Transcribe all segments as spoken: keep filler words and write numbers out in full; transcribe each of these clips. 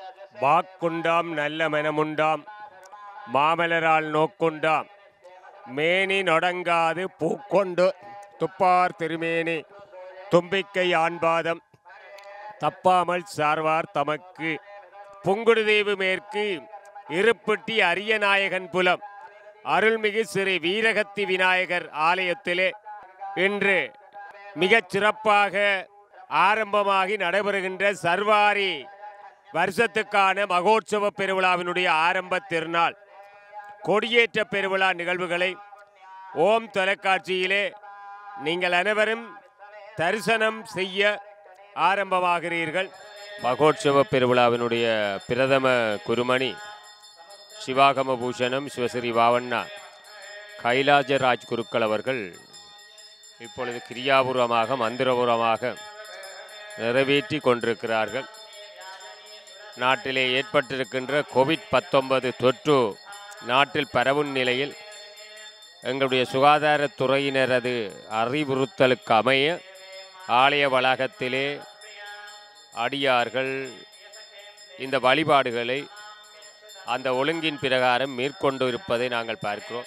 வாக்குண்டாம் நல்ல மனமுண்டாம் மாமலரால் நோக்குண்டாம் மேனி நொடங்காது பூக்கொண்டு துப்பார் திருமேனி தும்பிக்கை ஆண்பாதம் தப்பாமல் சார்வார் தமக்கு. புங்குடுதீவு மேற்கு இருப்பட்டி அரியநாயகன் புலம் அருள்மிகு ஸ்ரீ வீரகத்தி விநாயகர் ஆலயத்திலே இன்று மிகச் சிறப்பாக ஆரம்பமாகி நடைபெறுகின்ற சர்வாரி வருஷத்துக்கான மகோற்சவ பெருவிழாவினுடைய ஆரம்ப திருநாள் கொடியேற்ற பெருவிழா நிகழ்வுகளை ஓம் தொலைக்காட்சியிலே நீங்கள் அனைவரும் தரிசனம் செய்ய ஆரம்பமாகிறீர்கள். மகோற்சவ பெருவிழாவினுடைய பிரதம குருமணி சிவாகம பூஷணம் சிவஸ்ரீ வாவண்ணா கைலாஜராஜ் குருக்கள் அவர்கள் இப்பொழுது கிரியாபூர்வமாக மந்திரபூர்வமாக நிறைவேற்றி கொண்டிருக்கிறார்கள். நாட்டிலே ஏற்பட்டிருக்கின்ற கோவிட் பத்தொன்பது தொற்று நாட்டில் பரவும் நிலையில் எங்களுடைய சுகாதாரத்துறையினரது அறிவுறுத்தலுக்கு அமைய ஆலய வளாகத்திலே அடியார்கள் இந்த வழிபாடுகளை அந்த ஒழுங்கின் பிரகாரம் மேற்கொண்டு இருப்பதை நாங்கள் பார்க்கிறோம்.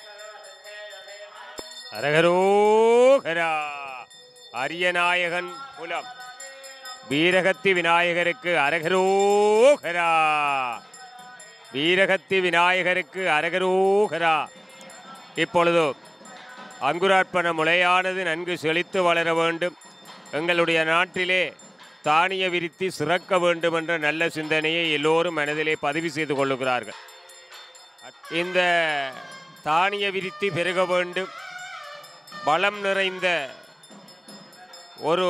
அரகரோகரா அரியநாயகன் புலம் வீரகத்தி விநாயகருக்கு அரகரோகரா. வீரகத்தி விநாயகருக்கு அரகரோகரா. இப்பொழுது அங்குரார்ப்பண முளையானது நன்கு செழித்து வளர வேண்டும், எங்களுடைய நாட்டிலே தானிய விருத்தி சிறக்க வேண்டும் என்ற நல்ல சிந்தனையை எல்லோரும் மனதிலே பதிவு செய்து கொள்ளுகிறார்கள். இந்த தானிய விருத்தி பெருக வேண்டும், பலம் நிறைந்த ஒரு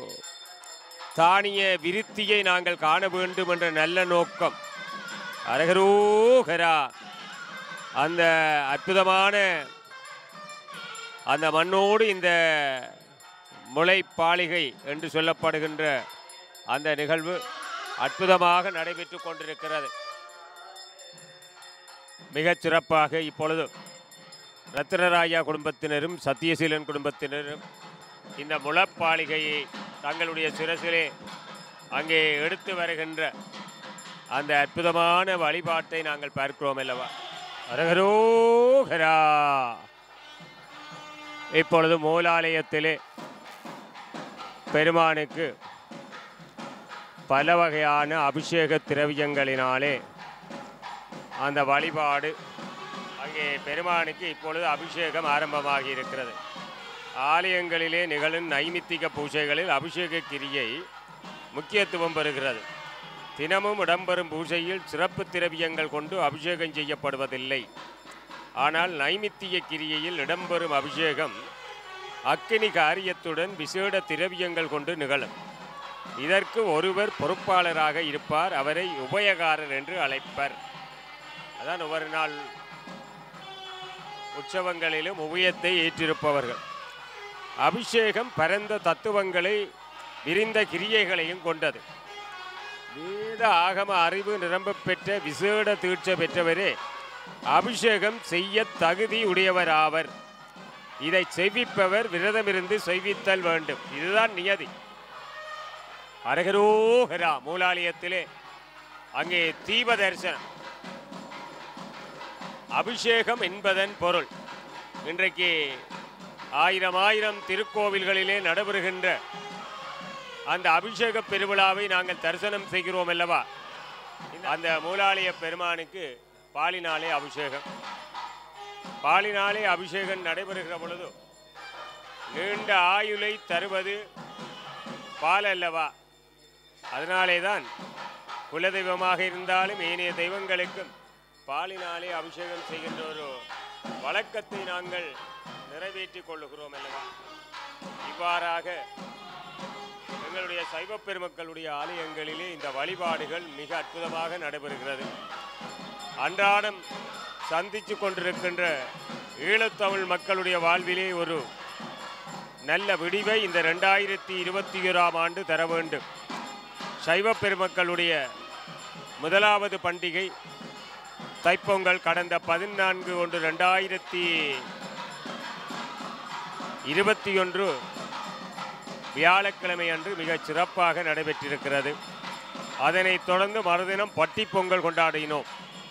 தானிய விருத்தியை நாங்கள் காண வேண்டும் என்ற நல்ல நோக்கம் அரகரோகரா. அந்த அற்புதமான அந்த மண்ணோடு இந்த முளைப்பாளிகை என்று சொல்லப்படுகின்ற அந்த நிகழ்வு அற்புதமாக நடைபெற்று கொண்டிருக்கிறது. மிகச் சிறப்பாக இப்பொழுது ரத்னராயா குடும்பத்தினரும் சத்தியசீலன் குடும்பத்தினரும் இந்த முளைப்பாளிகையை தங்களுடைய சிரசிலே அங்கே எடுத்து வருகின்ற அந்த அற்புதமான வழிபாட்டை நாங்கள் பார்க்கிறோம் அல்லவா. அரகரோகரா. இப்பொழுது மூலாலயத்திலே பெருமானுக்கு பல வகையான அபிஷேக திரவியங்களினாலே அந்த வழிபாடு அங்கே பெருமானுக்கு இப்பொழுது அபிஷேகம் ஆரம்பமாகி இருக்கிறது. ஆலயங்களிலே நிகழும் நைமித்திக பூஜைகளில் அபிஷேக கிரியை முக்கியத்துவம் பெறுகிறது. தினமும் இடம்பெறும் பூஜையில் சிறப்பு திரவியங்கள் கொண்டு அபிஷேகம் செய்யப்படுவதில்லை. ஆனால் நைமித்திய கிரியையில் இடம்பெறும் அபிஷேகம் அக்கினி காரியத்துடன் விசேட திரவியங்கள் கொண்டு நிகழும். இதற்கு ஒருவர் பொறுப்பாளராக இருப்பார், அவரை உபயகாரர் என்று அழைப்பர். அதான் ஒவ்வொரு நாள் உற்சவங்களிலும் உபயத்தை ஏற்றிருப்பவர்கள். அபிஷேகம் பரந்த தத்துவங்களை விரிந்த கிரியைகளையும் கொண்டது. வேத ஆகம அறிவு நிரம்ப பெற்ற விசேட தீட்சை பெற்றவரே அபிஷேகம் செய்ய தகுதி உடையவராவர். இதை செய்விப்பவர் விரதமிருந்து செய்வித்தல் வேண்டும். இதுதான் நியதி. அரகரோகரா. மூலாலயத்திலே அங்கே தீப தரிசனம். அபிஷேகம் என்பதன் பொருள் இன்றைக்கு ஆயிரம் ஆயிரம் திருக்கோவில்களிலே நடைபெறுகின்ற அந்த அபிஷேக பெருவிழாவை நாங்கள் தரிசனம் செய்கிறோம் அல்லவா. அந்த மூலாலய பெருமானுக்கு பாலினாலே அபிஷேகம். பாலினாலே அபிஷேகம் நடைபெறுகிற பொழுது நீண்ட ஆயுளை தருவது பால் அல்லவா. அதனாலே தான் குலதெய்வமாக இருந்தாலும் ஏனைய தெய்வங்களுக்கும் பாலினாலே அபிஷேகம் செய்கின்ற ஒரு வழக்கத்தை நாங்கள் நிறைவேற்றி கொள்ளுகிறோம் அல்லவா. இவ்வாறாக எங்களுடைய சைவ பெருமக்களுடைய ஆலயங்களிலே இந்த வழிபாடுகள் மிக அற்புதமாக நடைபெறுகிறது. அன்றாடம் சந்தித்து கொண்டிருக்கின்ற ஈழத்தமிழ் மக்களுடைய வாழ்விலே ஒரு நல்ல விடிவை இந்த ரெண்டாயிரத்தி இருபத்தி ஓராம் ஆண்டு தர வேண்டும். சைவ பெருமக்களுடைய முதலாவது பண்டிகை தைப்பொங்கல் கடந்த பதினான்கு ஒன்று ரெண்டாயிரத்தி இருபத்தி ஒன்று வியாழக்கிழமை அன்று மிகச் சிறப்பாக நடைபெற்றிருக்கிறது. அதனைத் தொடர்ந்து மறுதினம் பட்டி பொங்கல் கொண்டாடினோம்.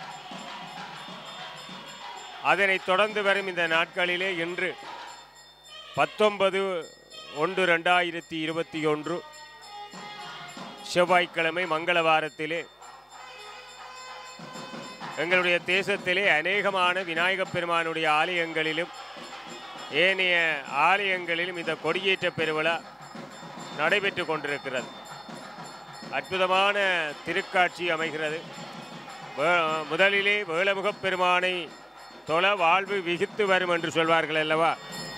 அதனைத் தொடர்ந்து வரும் இந்த நாட்களிலே இன்று பத்தொன்பது ஒன்று ரெண்டாயிரத்தி இருபத்தி ஒன்று செவ்வாய்க்கிழமை மங்களவாரத்திலே எங்களுடைய தேசத்திலே அநேகமான விநாயகப் பெருமானுடைய ஆலயங்களிலும் ஏனைய ஆலயங்களிலும் இந்த கொடியேற்ற பெருவிழா நடைபெற்று கொண்டிருக்கிறது. அற்புதமான திருக்காட்சி அமைகிறது. முதலிலே வேளமுகப் பெருமானை தொழ வாழ்வு விகித்து வரும் என்று சொல்வார்கள் அல்லவா?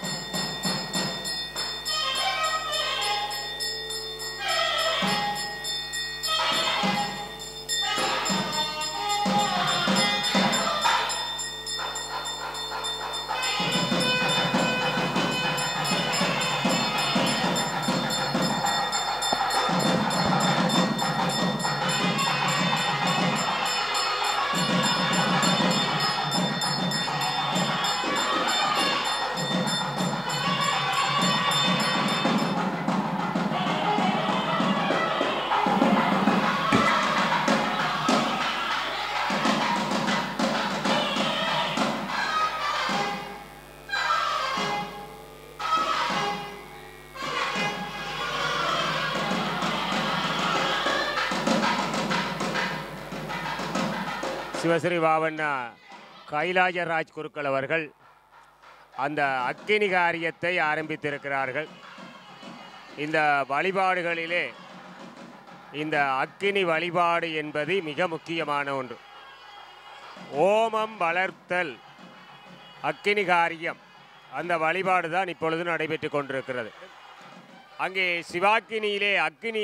சிவஸ்ரீ வாவண்ணா கைலாயராஜ் குருக்கள் அவர்கள் அந்த அக்கினி காரியத்தை ஆரம்பித்திருக்கிறார்கள். இந்த வழிபாடுகளிலே இந்த அக்கினி வழிபாடு என்பது மிக முக்கியமான ஒன்று. ஓமம் வளர்த்தல் அக்கினி காரியம், அந்த வழிபாடு தான் இப்பொழுது நடைபெற்று கொண்டிருக்கிறது. அங்கே சிவாக்கினியிலே அக்கினி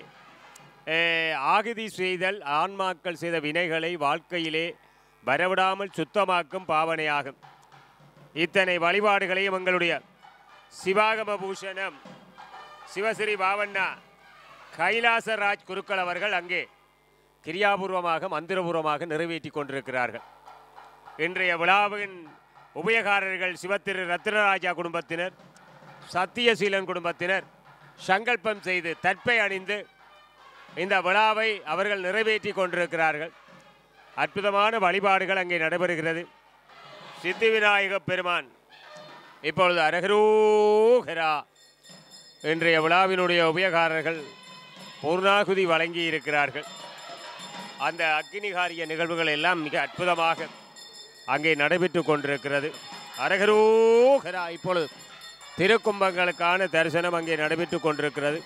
ஆகுதி செய்தல் ஆன்மாக்கள் செய்த வினைகளை வாழ்க்கையிலே வரவிடாமல் சுத்தமாக்கும் பாவனையாகும். இத்தனை வழிபாடுகளையும் எங்களுடைய சிவாகம பூஷணம் சிவஸ்ரீ வாவண்ணா கைலாசராஜ் குருக்கள் அவர்கள் அங்கே கிரியாபூர்வமாக மந்திரபூர்வமாக நிறைவேற்றி கொண்டிருக்கிறார்கள். இன்றைய விழாவின் உபயகாரர்கள் சிவத்திரு ரத்னராஜா குடும்பத்தினர், சத்தியசீலன் குடும்பத்தினர் சங்கல்பம் செய்து தற்பை அணிந்து இந்த விழாவை அவர்கள் நிறைவேற்றி கொண்டிருக்கிறார்கள். அற்புதமான வழிபாடுகள் அங்கே நடைபெறுகிறது. சித்தி விநாயக பெருமான் இப்பொழுது அரகரோகரா இன்றைய விழாவினுடைய உபயகாரர்கள் பூர்ணாகுதி வழங்கி இருக்கிறார்கள். அந்த அக்னிகாரிய நிகழ்வுகள் எல்லாம் மிக அற்புதமாக அங்கே நடைபெற்று கொண்டிருக்கிறது. அரகரோகரா இப்பொழுது திருக்கும்பங்களுக்கான தரிசனம் அங்கே நடைபெற்று கொண்டிருக்கிறது.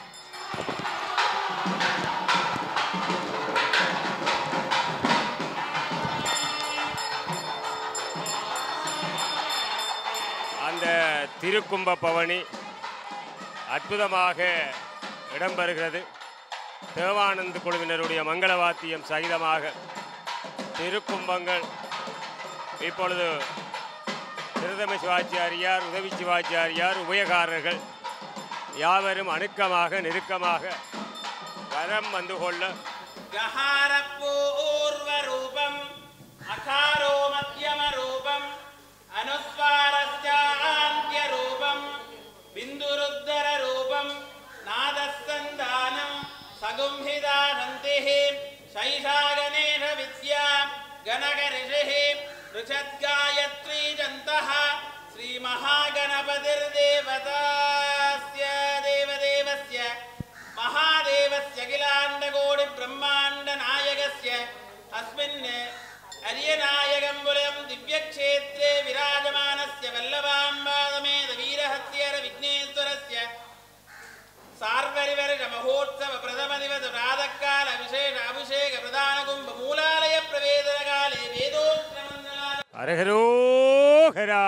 அந்த திருக்கும்ப பவனி அற்புதமாக இடம்பெறுகிறது. தேவானந்த குழுவினருடைய மங்களவாத்தியம் சகிதமாக திருக்கும்பங்கள் இப்பொழுது திருதம சிவாச்சாரியார், உதவி சிவாச்சாரியார், உபயகாரர்கள் யாவரும் அணுக்கமாக நெருக்கமாக வரம் வந்து கொள்ள अनुस्वारस्यान्त्यरूपं बिन्दुरुद्धररूपं नादस्सन्दानं सगुंहिदानन्तिः शैषागणेशविद्या गणकऋषिः ऋषद्गायत्री जन्तः श्रीमहागणपतिर्देवतास्य देवदेवस्य महादेवस्य अखिलाण्डकोटिब्रह्माण्डनायकस्य अस्मिन् अर्यनायकम्बुलयं दिव्यक्षेत्रे विराजमानस्य वल्लभाम्बासमेत वीरहत्यर विघ्नेश्वरस्य सार्वरिवर्ष महोत्सव प्रथम दिवस प्रातःकाल विशेष अभिषेक प्रधान कुंभ मूलालय प्रवेदन काले वेदोक्तमंडला அரகரோகரா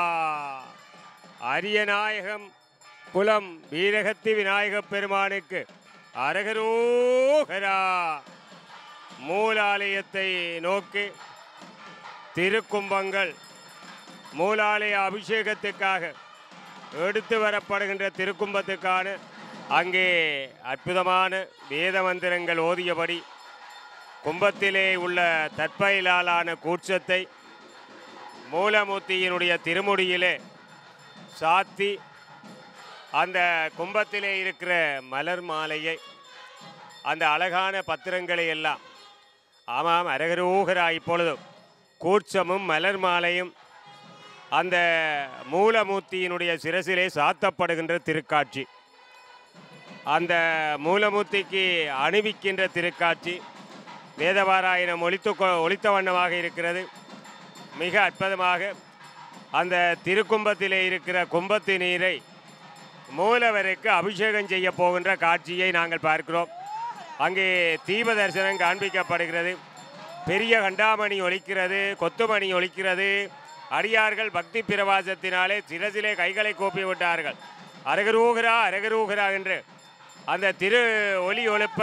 அரியநாயகம் குலம் வீரகத்தி விநாயகப் பெருமானுக்கு அரகரோகரா. மூலாலயத்தை நோக்கி திருக்கும்பங்கள் மூலாலய அபிஷேகத்துக்காக எடுத்து வரப்படுகின்ற திருக்கும்பத்துக்கான அங்கே அற்புதமான வேத மந்திரங்கள் ஓதியபடி கும்பத்திலே உள்ள தற்பயிலாலான கூட்சத்தை மூலமூர்த்தியினுடைய திருமுடியிலே சாத்தி அந்த கும்பத்திலே இருக்கிற மலர் மாலையை அந்த அழகான பத்திரங்களை எல்லாம் ஆமாம் அரகரோகரா இப்பொழுதும் கூச்சமும் மலர் மாலையும் அந்த மூலமூர்த்தியினுடைய சிரசிலே சாத்தப்படுகின்ற திருக்காட்சி, அந்த மூலமூர்த்திக்கு அணிவிக்கின்ற திருக்காட்சி வேதபாராயணம் ஒலித்து ஒலித்த வண்ணமாக இருக்கிறது. மிக அற்புதமாக அந்த திருக்கும்பத்திலே இருக்கிற கும்பத்து நீரை மூலவருக்கு அபிஷேகம் செய்ய போகின்ற காட்சியை நாங்கள் பார்க்கிறோம். அங்கே தீப தரிசனம் காண்பிக்கப்படுகிறது. பெரிய கண்டாமணி ஒலிக்கிறது, கொத்துமணி ஒலிக்கிறது. அடியார்கள் பக்தி பிரவாசத்தினாலே சிரசிலே கைகளை கோப்பி விட்டார்கள். அரகரூகரா அரகரூகரா என்று அந்த திரு ஒலி ஒழுப்ப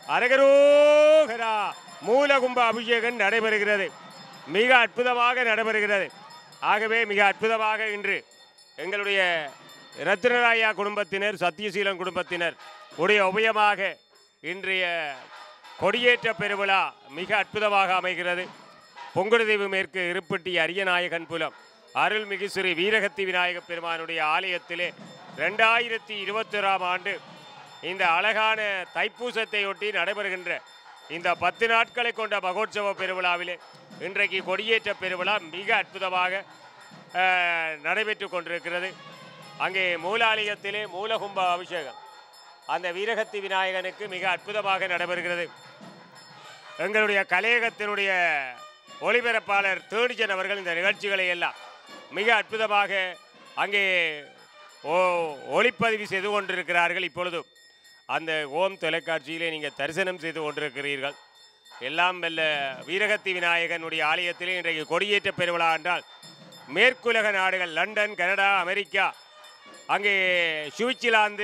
அரகரூகரா மூலகும்ப அபிஷேகம் நடைபெறுகிறது. மிக அற்புதமாக நடைபெறுகிறது. ஆகவே மிக அற்புதமாக இன்று எங்களுடைய ரத்னராயா குடும்பத்தினர், சத்தியசீலன் குடும்பத்தினர் உடைய உபயமாக இன்றைய கொடியேற்ற பெருவிழா மிக அற்புதமாக அமைகிறது. பொங்குடுதீவு மேற்கு இருப்பட்டி அரியநாயகன் புலம் அருள்மிகு ஸ்ரீ வீரகத்தி விநாயக பெருமானுடைய ஆலயத்திலே ரெண்டாயிரத்தி இருபத்தொராம் ஆண்டு இந்த அழகான தைப்பூசத்தையொட்டி நடைபெறுகின்ற இந்த பத்து நாட்களை கொண்ட மகோற்சவ பெருவிழாவிலே இன்றைக்கு கொடியேற்ற பெருவிழா மிக அற்புதமாக நடைபெற்று கொண்டிருக்கிறது. அங்கே மூலாலயத்திலே மூலகும்ப அபிஷேகம் அந்த வீரகத்தி விநாயகனுக்கு மிக அற்புதமாக நடைபெறுகிறது. எங்களுடைய கலையகத்தினுடைய ஒளிபரப்பாளர் தேடிஜன் அவர்கள் இந்த நிகழ்ச்சிகளை எல்லாம் மிக அற்புதமாக அங்கே ஓ ஒளிப்பதிவு செய்து கொண்டிருக்கிறார்கள். இப்பொழுது அந்த ஓம் தொலைக்காட்சியிலே நீங்கள் தரிசனம் செய்து கொண்டிருக்கிறீர்கள். எல்லாம் வெல்ல வீரகத்தி விநாயகனுடைய ஆலயத்திலே இன்றைக்கு கொடியேற்ற பெருவிழா என்றால் மேற்குலக நாடுகள் லண்டன், கனடா, அமெரிக்கா, அங்கே சுவிட்சர்லாந்து,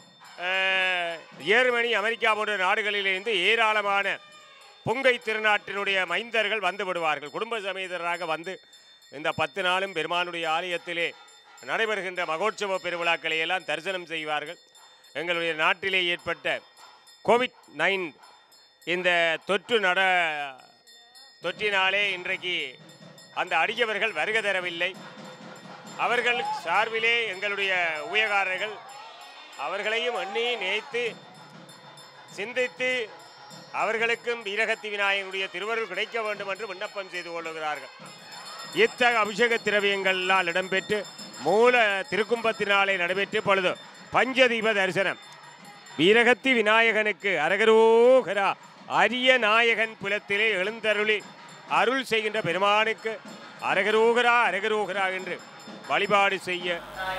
ஜெர்மனி, அமெரிக்கா போன்ற நாடுகளிலிருந்து ஏராளமான பொங்கை திருநாட்டினுடைய மைந்தர்கள் வந்து விடுவார்கள். குடும்ப சமேதராக வந்து இந்த பத்து நாளும் பெருமானுடைய ஆலயத்திலே நடைபெறுகின்ற மகோற்சவ பெருவிழாக்களை எல்லாம் தரிசனம் செய்வார்கள். எங்களுடைய நாட்டிலே ஏற்பட்ட கோவிட் நைன் இந்த தொற்று நட தொற்றினாலே இன்றைக்கு அந்த அடியவர்கள் வருகை தரவில்லை. அவர்கள் சார்பிலே எங்களுடைய உபயகாரர்கள் அவர்களையும் எண்ணி நினைத்து சிந்தித்து அவர்களுக்கும் வீரகத்தி விநாயகனுடைய திருவருள் கிடைக்க வேண்டும் என்று விண்ணப்பம் செய்து கொள்ளுகிறார்கள். இத்தகைய அபிஷேக திரவியங்களால் இடம்பெற்று மூல திருக்கும்பத்தினாலே நடைபெற்று பொழுது பஞ்சதீப தரிசனம் வீரகத்தி விநாயகனுக்கு அரகரோகரா அரிய நாயகன் புலத்திலே எழுந்தருளி அருள் செய்கின்ற பெருமானுக்கு அரகரோகரா அரகரோகரா என்று வழிபாடு செய்ய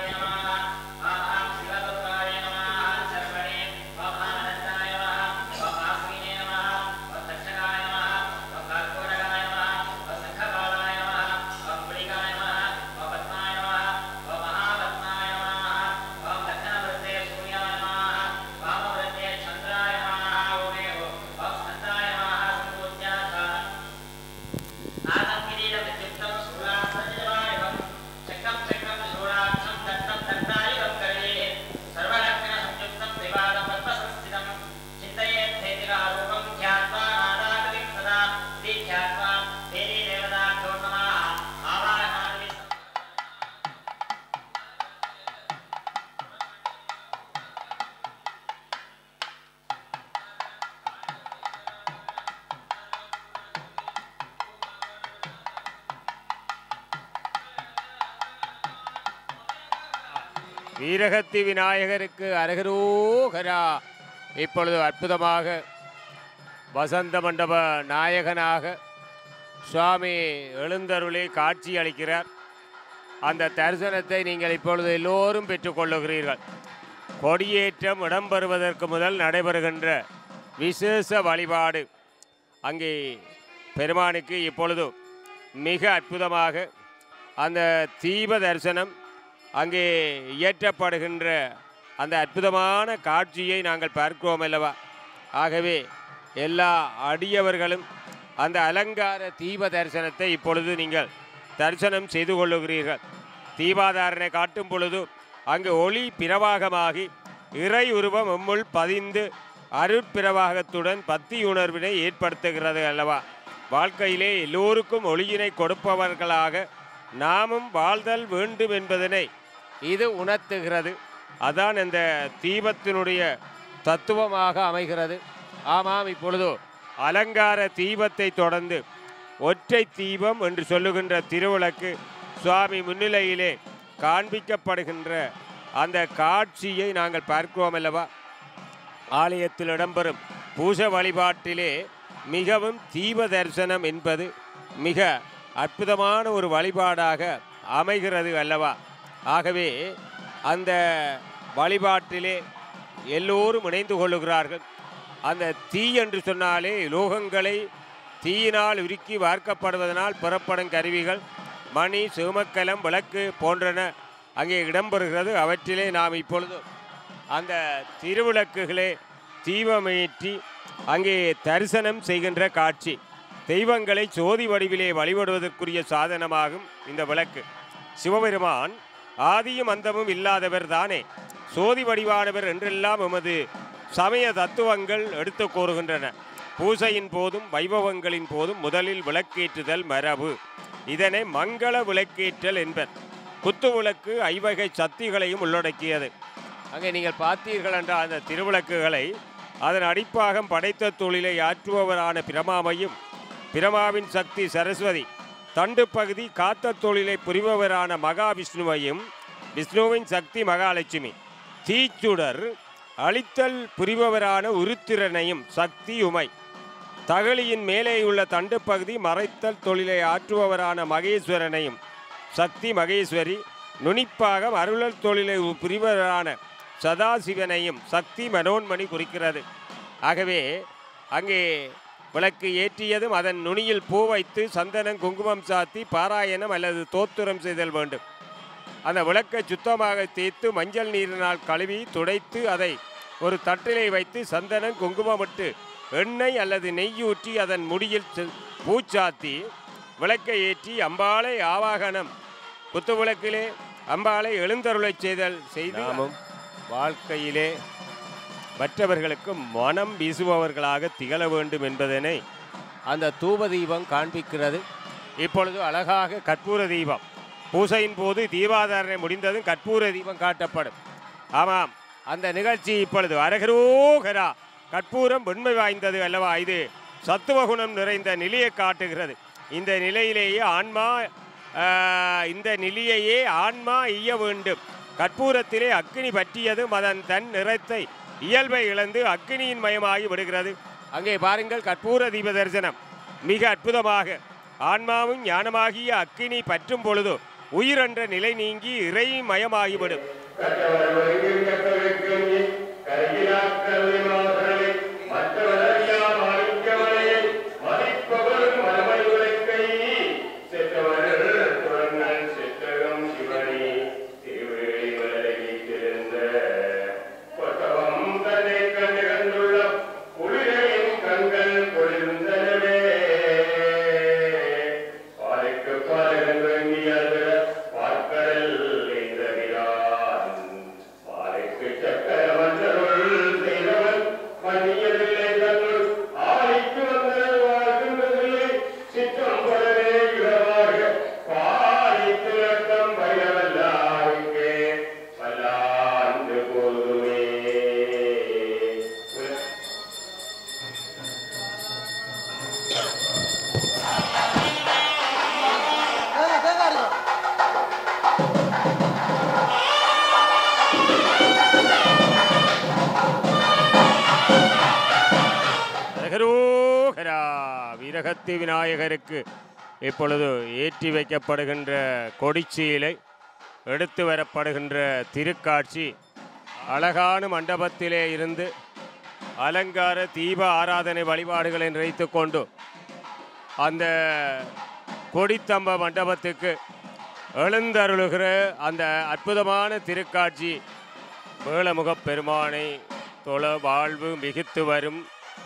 வீரகத்தி விநாயகருக்கு அரகரோகரா. இப்பொழுது அற்புதமாக வசந்த மண்டப நாயகனாக சுவாமி எழுந்தருளி காட்சி அளிக்கிறார். அந்த தரிசனத்தை நீங்கள் இப்பொழுது எல்லோரும் பெற்றுக்கொள்ளுகிறீர்கள். கொடியேற்றம் இடம்பெறுவதற்கு முதல் நடைபெறுகின்ற விசேஷ வழிபாடு அங்கே பெருமானுக்கு இப்பொழுது மிக அற்புதமாக அந்த தீப தரிசனம் அங்கே இயற்றப்படுகின்ற அந்த அற்புதமான காட்சியை நாங்கள் பார்க்கிறோம் அல்லவா. ஆகவே எல்லா அடியவர்களும் அந்த அலங்கார தீப தரிசனத்தை இப்பொழுது நீங்கள் தரிசனம் செய்து கொள்ளுகிறீர்கள். தீபாதாரனை காட்டும் பொழுது அங்கு ஒளி பிரவாகமாகி இறை உருவம் எம்முள் பதிந்து அருட்பிரவாகத்துடன் பக்தி உணர்வினை ஏற்படுத்துகிறது அல்லவா. வாழ்க்கையிலே எல்லோருக்கும் ஒளியினை கொடுப்பவர்களாக நாமும் வாழ்தல் வேண்டும் என்பதனை இது உணர்த்துகிறது. அதான் இந்த தீபத்தினுடைய தத்துவமாக அமைகிறது. ஆமாம், இப்பொழுது அலங்கார தீபத்தை தொடர்ந்து ஒற்றை தீபம் என்று சொல்லுகின்ற திருவிளக்கு சுவாமி முன்னிலையிலே காண்பிக்கப்படுகின்ற அந்த காட்சியை நாங்கள் பார்க்கிறோம் அல்லவா. ஆலயத்தில் இடம்பெறும் பூஜ வழிபாட்டிலே மிகவும் தீப தரிசனம் என்பது மிக அற்புதமான ஒரு வழிபாடாக அமைகிறது அல்லவா. ஆகவே அந்த வழிபாட்டிலே எல்லோரும் இணைந்து கொள்ளுகிறார்கள். அந்த தீ என்று சொன்னாலே லோகங்களை தீயினால் உருக்கி வார்க்கப்படுவதனால் புறப்படும் கருவிகள் மணி, சிவமக்கலம், விளக்கு போன்றன அங்கே இடம்பெறுகிறது. அவற்றிலே நாம் இப்பொழுது அந்த திருவிளக்குகளே தீபமேற்றி அங்கே தரிசனம் செய்கின்ற காட்சி. தெய்வங்களை சோதி வடிவிலே வழிபடுவதற்குரிய சாதனமாகும் இந்த விளக்கு. சிவபெருமான் ஆதியும் அந்தமும் இல்லாதவர் தானே, சோதி வடிவானவர் என்றெல்லாம் எமது சமய தத்துவங்கள் எடுத்து கூறுகின்றன. பூசையின் போதும் வைபவங்களின் போதும் முதலில் விளக்கேற்றுதல் மரபு. இதனை மங்கள விளக்கேற்றல் என்பர். குத்து விளக்கு ஐவகை சக்திகளையும் உள்ளடக்கியது. அங்கே நீங்கள் பார்த்தீர்கள் என்ற அந்த திருவிளக்குகளை அதன் அடிப்பாகம் படைத்த தொழிலை ஆற்றுபவரான பிரமாவையும், பிரமாவின் சக்தி சரஸ்வதி, தண்டு பகுதி காத்த தொழிலை புரிபவரான மகாவிஷ்ணுவையும், விஷ்ணுவின் சக்தி மகாலட்சுமி, தீச்சுடர் அழித்தல் புரிபவரான உருத்திரனையும் சக்தி உமை, தகழியின் மேலே உள்ள தண்டு பகுதி மறைத்தல் தொழிலை ஆற்றுபவரான மகேஸ்வரனையும் சக்தி மகேஸ்வரி, நுனிப்பாகம் அருளல் தொழிலை புரிபவரான சதாசிவனையும் சக்தி மனோன்மணி குறிக்கிறது. ஆகவே அங்கே விளக்கு ஏற்றியதும் அதன் நுனியில் பூ வைத்து சந்தனம் குங்குமம் சாத்தி பாராயணம் அல்லது தோத்திரம் செய்தல் வேண்டும். அந்த விளக்கை சுத்தமாக தேய்த்து மஞ்சள் நீரினால் கழுவி துடைத்து அதை ஒரு தட்டிலை வைத்து சந்தனம் குங்குமமிட்டு எண்ணெய் அல்லது நெய்யூற்றி அதன் முடியில் பூச்சாத்தி விளக்கை ஏற்றி அம்பாளை ஆவாகனம் குத்து விளக்கிலே அம்பாளை எழுந்தருளை செய்தல் செய்தாமும் வாழ்க்கையிலே மற்றவர்களுக்கு மனம் வீசுபவர்களாக திகழ வேண்டும் என்பதனை அந்த தூப தீபம் காண்பிக்கிறது. இப்பொழுது அழகாக கற்பூர தீபம் பூசையின் போது தீபாதாரணை முடிந்ததும் கற்பூர தீபம் காட்டப்படும். ஆமாம், அந்த நிகழ்ச்சி இப்பொழுது அரகரோகரா கற்பூரம் வெண்மை வாய்ந்தது அல்லவா. இது சத்துவகுணம் நிறைந்த நிலையை காட்டுகிறது. இந்த நிலையிலேயே ஆன்மா இந்த நிலையையே ஆன்மா ஈய வேண்டும். கற்பூரத்திலே அக்கினி பற்றியதும் அதன் தன் நிறத்தை இயல்பை இழந்து அக்கினியின் மயமாகி விடுகிறது. அங்கே பாருங்கள், கற்பூர தீப தரிசனம் மிக அற்புதமாக ஆன்மாவும் ஞானமாகிய அக்கினி பற்றும் பொழுது உயிரென்ற நிலை நீங்கி இறை மயமாகிவிடும். வீரகத்தி விநாயகருக்கு இப்பொழுது ஏற்றி வைக்கப்படுகின்ற கொடிச்சீலை எடுத்து வரப்படுகின்ற திருக்காட்சி அழகான மண்டபத்திலே இருந்து அலங்கார தீப ஆராதனை வழிபாடுகளை நிறைத்து கொண்டு அந்த கொடித்தம்ப மண்டபத்துக்கு எழுந்தருளுகிற அந்த அற்புதமான திருக்காட்சி வேளமுகப் பெருமானை தொழ வாழ்வு மிகுத்து வரும்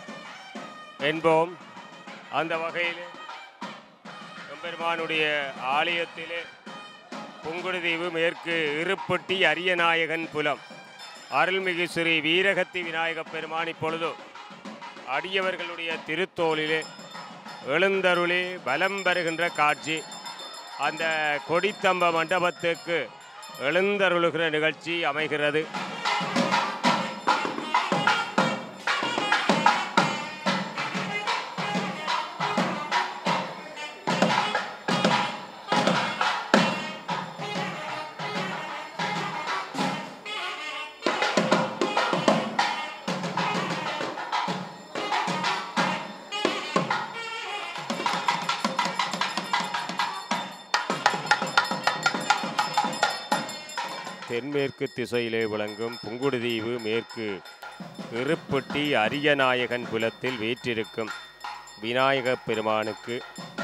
என்போம். அந்த வகையில் எம்பெருமானுடைய ஆலயத்திலே புங்குடுதீவு மேற்கு இருப்பட்டி அரியநாயகன் புலம் அருள்மிகு ஸ்ரீ வீரகத்தி விநாயகப் பெருமான் இப்பொழுது அடியவர்களுடைய திருத்தோளிலே எழுந்தருளி பலம் பெறுகின்ற காட்சி. அந்த கொடித்தம்ப மண்டபத்துக்கு எழுந்தருளுகிற நிகழ்ச்சி அமைகிறது. தென்மேற்கு திசையிலே விளங்கும் புங்குடுதீவு மேற்கு இருப்பட்டி அரியநாயகன் குலத்தில் வீற்றிருக்கும் விநாயகப் பெருமானுக்கு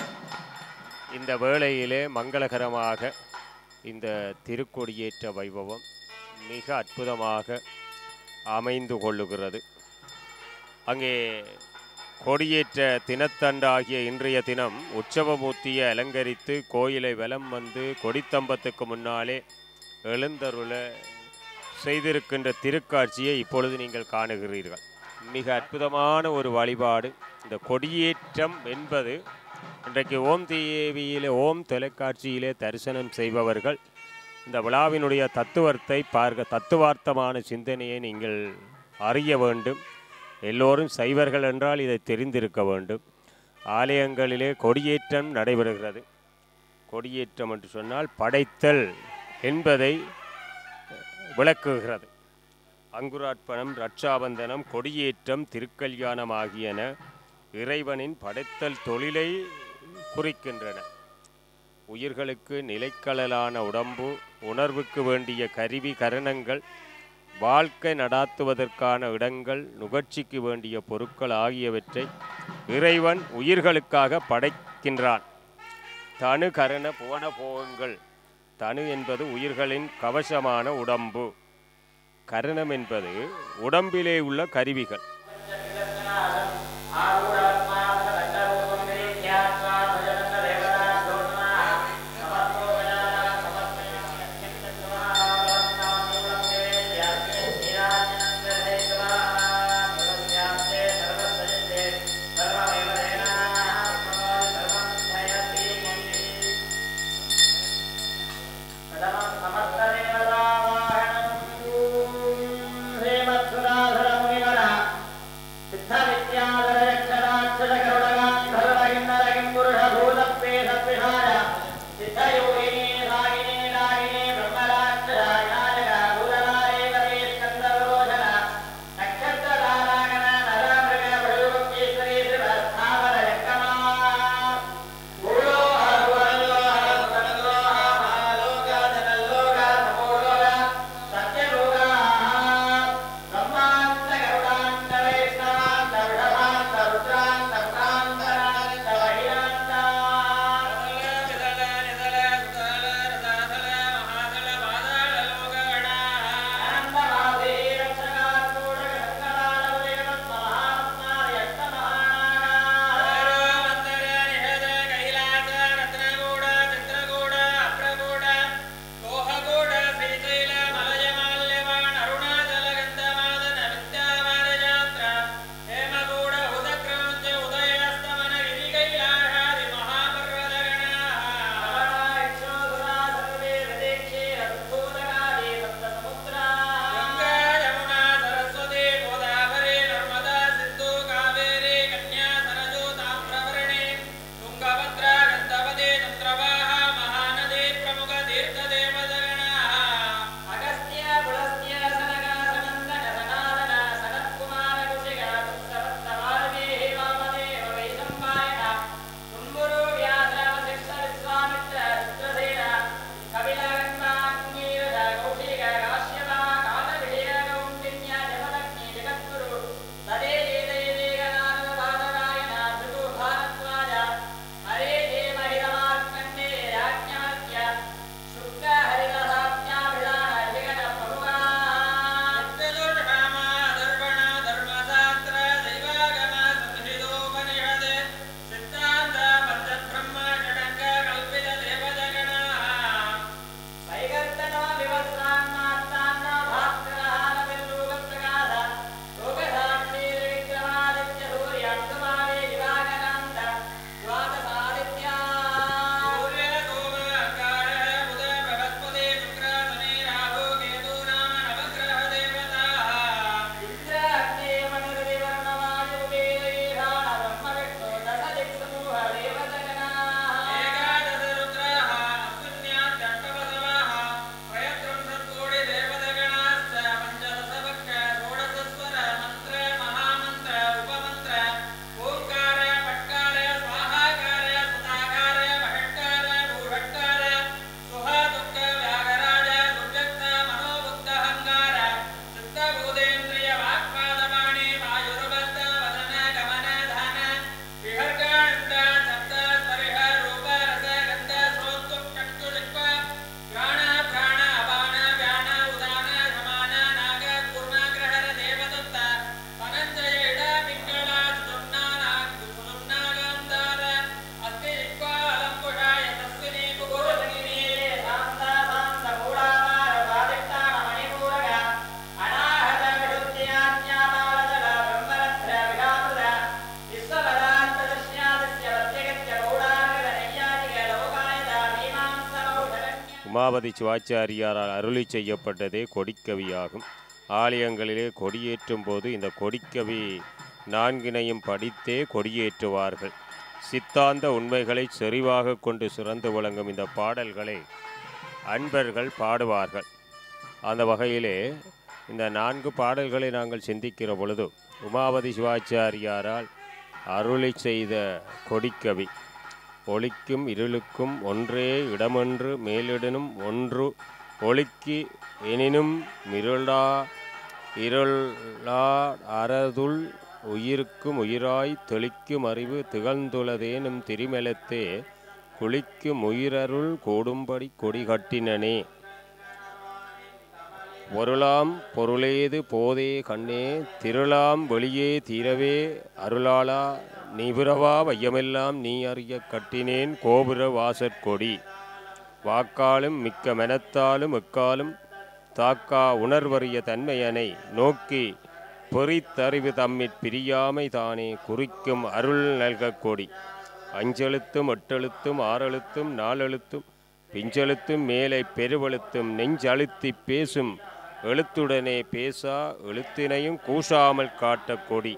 இந்த வேளையிலே மங்களகரமாக இந்த திருக்கொடியேற்ற வைபவம் மிக அற்புதமாக அமைந்து கொள்ளுகிறது. அங்கே கொடியேற்ற தினத்தண்டாகிய இன்றைய தினம் உற்சவமூர்த்தியை அலங்கரித்து கோயிலை வலம் வந்து கொடித்தம்பத்துக்கு முன்னாலே எழுந்தருள செய்திருக்கின்ற திருக்காட்சியை இப்பொழுது நீங்கள் காணுகிறீர்கள். மிக அற்புதமான ஒரு வழிபாடு. இந்த கொடியேற்றம் என்பது இன்றைக்கு ஓம் டிவியிலே ஓம் தொலைக்காட்சியிலே தரிசனம் செய்பவர்கள் இந்த விழாவினுடைய தத்துவத்தை பார்க்க தத்துவார்த்தமான சிந்தனையை நீங்கள் அறிய வேண்டும். எல்லோரும் சைவர்கள் என்றால் இதை தெரிந்திருக்க வேண்டும். ஆலயங்களிலே கொடியேற்றம் நடைபெறுகிறது. கொடியேற்றம் என்று சொன்னால் படைத்தல் என்பதை விளக்குகிறது. அங்குரார்ப்பணம், ரட்சாபந்தனம், கொடியேற்றம், திருக்கல்யாணம் ஆகியன இறைவனின் படைத்தல் தொழிலை குறிக்கின்றன. உயிர்களுக்கு நிலைக்கலலான உடம்பு, உணர்வுக்கு வேண்டிய கருவி கரணங்கள், வாழ்க்கை நடாத்துவதற்கான இடங்கள், நுகர்ச்சிக்கு வேண்டிய பொருட்கள் ஆகியவற்றை இறைவன் உயிர்களுக்காக படைக்கின்றான். தனு கரண புவன போகங்கள். தனு என்பது உயிர்களின் கவசமான உடம்பு. கரணம் என்பது உடம்பிலே உள்ள கருவிகள். சித்த வித்யாதர உமாபதி சிவாச்சாரியாரால் அருளி செய்யப்பட்டதே கொடிக்கவியாகும். ஆலயங்களிலே கொடியேற்றும் போது இந்த கொடிக்கவி நான்கினையும் படித்தே கொடியேற்றுவார்கள். சித்தாந்த உண்மைகளை செறிவாக கொண்டு சிறந்து விளங்கும் இந்த பாடல்களை அன்பர்கள் பாடுவார்கள். அந்த வகையிலே இந்த நான்கு பாடல்களை நாங்கள் சிந்திக்கிற பொழுது உமாபதி சிவாச்சாரியாரால் அருளி செய்த கொடிக்கவி ஒளிக்கும் இருளுக்கும் ஒன்றே இடமென்று மேலிடனும் ஒன்று ஒளிக்கு எனினும் இருளா இருளா அறதுள் உயிருக்கும் உயிராய் தெளிக்கும் அறிவு திகழ்ந்துளதேனும் திரிமெலத்தே குளிக்கும் உயிரருள் கூடும்படி கொடி கட்டினனே. பொருளாம் பொருளேது போதே கண்ணே திருளாம் வெளியே தீரவே அருளாளா நிபுரவா வையமெல்லாம் நீ அறிய கட்டினேன் கோபுர வாசற்கொடி. வாக்காலும் மிக்க மெனத்தாலும் எக்காலும் தாக்கா உணர்வறிய தன்மையனை நோக்கி பொறித்தறிவு தம்மிற் பிரியாமை தானே குறிக்கும் அருள் நல்க கொடி. அஞ்செழுத்தும் எட்டெழுத்தும் ஆறெழுத்தும் நாலெழுத்தும் பிஞ்செழுத்தும் மேலை பெருவெழுத்தும் நெஞ்சழுத்தி பேசும் எழுத்துடனே பேசா எழுத்தினையும் கூசாமல் காட்ட கொடி.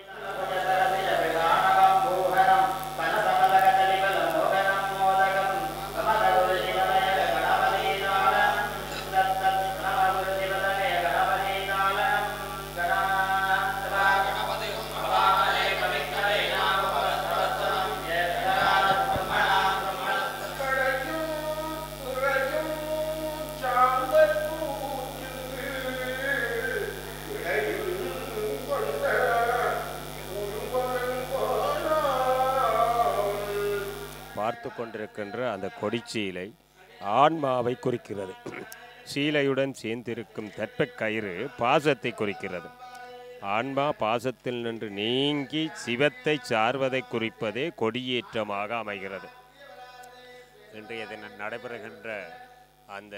பார்த்து கொண்டிருக்கின்ற அந்த கொடிச்சீலை ஆன்மாவை குறிக்கிறது. சீலையுடன் சேர்ந்திருக்கும் தற்பக் கயிறு பாசத்தை குறிக்கிறது. ஆன்மா பாசத்தில் நின்று நீங்கி சிவத்தை சார்வதை குறிப்பதே கொடியேற்றமாக அமைகிறது. இன்றைய தினம் நடைபெறுகின்ற அந்த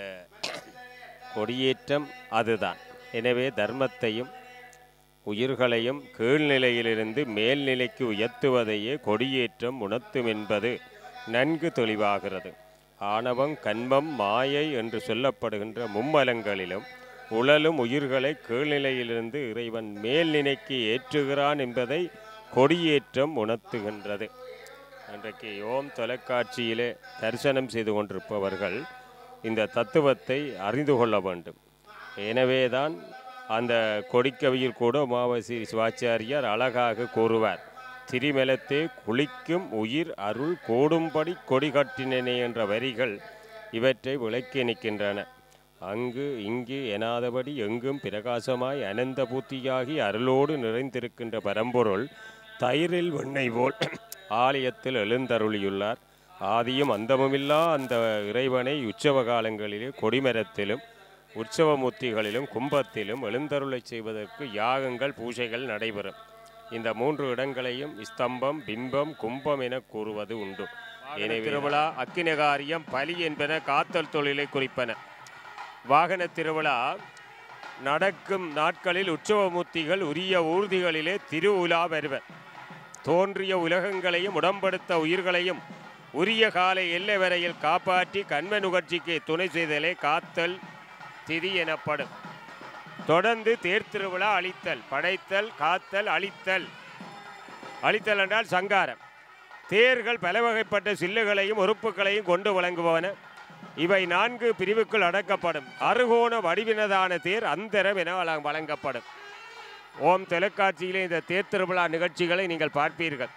கொடியேற்றம் அதுதான். எனவே தர்மத்தையும் உயிர்களையும் கீழ்நிலையிலிருந்து மேல்நிலைக்கு உயர்த்துவதையே கொடியேற்றம் உணர்த்தும் என்பது நன்கு தெளிவாகிறது. ஆணவம் கன்மம் மாயை என்று சொல்லப்படுகின்ற மும்மலங்களிலும் உழலும் உயிர்களை கீழ்நிலையிலிருந்து இறைவன் மேல்நிலைக்கு ஏற்றுகிறான் என்பதை கொடியேற்றம் உணர்த்துகின்றது. அன்றைக்கு ஓம் தொலைக்காட்சியிலே தரிசனம் செய்து கொண்டிருப்பவர்கள் இந்த தத்துவத்தை அறிந்து கொள்ள வேண்டும். எனவேதான் அந்த கொடிக்கவியில் கூட உமாபதி சிவாச்சாரியார் அழகாக கூறுவார். திரிமெலத்தே குளிக்கும் உயிர் அருள் கோடும்படி கொடி கட்டினனே என்ற வரிகள் இவற்றை விளக்கி நிற்கின்றன. அங்கு இங்கு எனாதபடி எங்கும் பிரகாசமாய் அனந்த பூத்தியாகி அருளோடு நிறைந்திருக்கின்ற பரம்பொருள் தயிரில் வெண்ணெய் போல் ஆலயத்தில் எழுந்தருளியுள்ளார். ஆதியும் அந்தமுமில்லா அந்த இறைவனை உற்சவ காலங்களிலே கொடிமரத்திலும் உற்சவமூர்த்திகளிலும் கும்பத்திலும் எழுந்தருளை செய்வதற்கு யாகங்கள் பூஜைகள் நடைபெறும். இந்த மூன்று இடங்களையும் ஸ்தம்பம் பிம்பம் கும்பம் என கூறுவது உண்டு. எனவே திருவிழா அக்கினகாரியம் பலி என்பன காத்தல் தொழிலை குறிப்பன. வாகன திருவிழா நடக்கும் நாட்களில் உற்சவமூர்த்திகள் உரிய ஊர்திகளிலே திருவுலா வருவர். தோன்றிய உலகங்களையும் உடம்படுத்த உயிர்களையும் உரிய கால எல்லை வரையில் காப்பாற்றி கண்ம நுகர்ச்சிக்கு துணை செய்தலே காத்தல் திதி எனப்படும். தொடர்ந்து தேர் திருவிழா அழித்தல், படைத்தல், காத்தல், அழித்தல். அழித்தல் என்றால் சங்காரம். தேர்கள் பல வகைப்பட்ட சில்லுகளையும் உறுப்புகளையும் கொண்டு வழங்குபவன. இவை நான்கு பிரிவுக்குள் அடக்கப்படும். அறுகோண வடிவினதான தேர் அந்தரம் என வழங்கப்படும். ஓம் தொலைக்காட்சியிலே இந்த தேர் திருவிழா நிகழ்ச்சிகளை நீங்கள் பார்ப்பீர்கள்.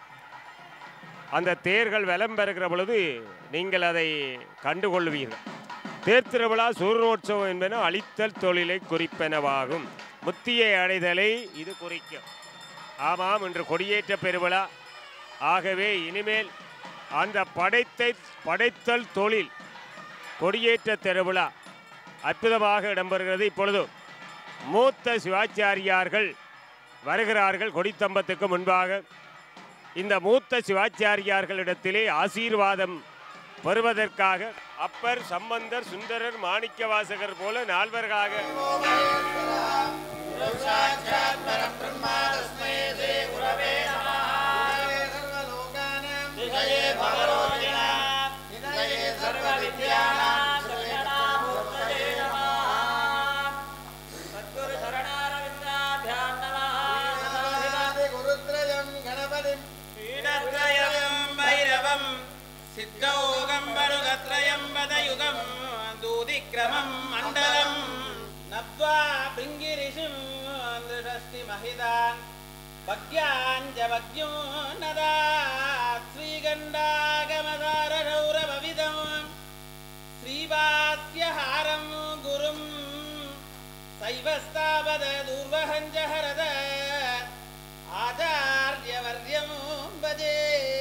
அந்த தேர்கள் வலம் பெறுகிற பொழுது நீங்கள் அதை கண்டுகொள்வீர்கள். தேர் திருவிழா சூர்ணோற்சவம் என்பன அழித்தல் தொழிலை குறிப்பெனவாகும். முத்தியை அடைதலை இது குறிக்கும். ஆமாம், இன்று கொடியேற்ற பெருவிழா. ஆகவே இனிமேல் அந்த படைத்தை படைத்தல் தொழில் கொடியேற்ற திருவிழா அற்புதமாக இடம்பெறுகிறது. இப்பொழுது மூத்த சிவாச்சாரியார்கள் வருகிறார்கள் கொடித்தம்பத்துக்கு முன்பாக. இந்த மூத்த சிவாச்சாரியார்களிடத்திலே ஆசீர்வாதம் பெறுவதற்காக அப்பர் சம்பந்தர் சுந்தரர் மாணிக்க வாசகர் போல நால்வர்களாக सिद्धौगं वरुगत्रयं वदयुगं दूतिक्रमं मण्डलं नब्वा भृङ्गिरिषिं दृष्टिमहिदान् भग्याञ्जवग्यो नदा श्रीगण्डागमदाररौरवविदं श्रीवास्यहारं गुरुं सैवस्तावद दूर्वहञ्जहरद आचार्यवर्यं भजे.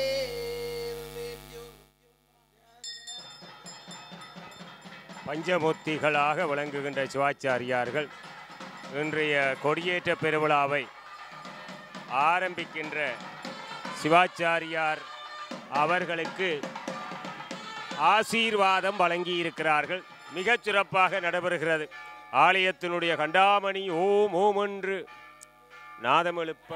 பஞ்சமூர்த்திகளாக விளங்குகின்ற சிவாச்சாரியார்கள் இன்றைய கொடியேற்ற பெருவிழாவை ஆரம்பிக்கின்ற சிவாச்சாரியார் அவர்களுக்கு ஆசீர்வாதம் வழங்கியிருக்கிறார்கள். மிகச் சிறப்பாக நடைபெறுகிறது. ஆலயத்தினுடைய கண்டாமணி ஓம் ஓம் என்று நாதம் எழுப்ப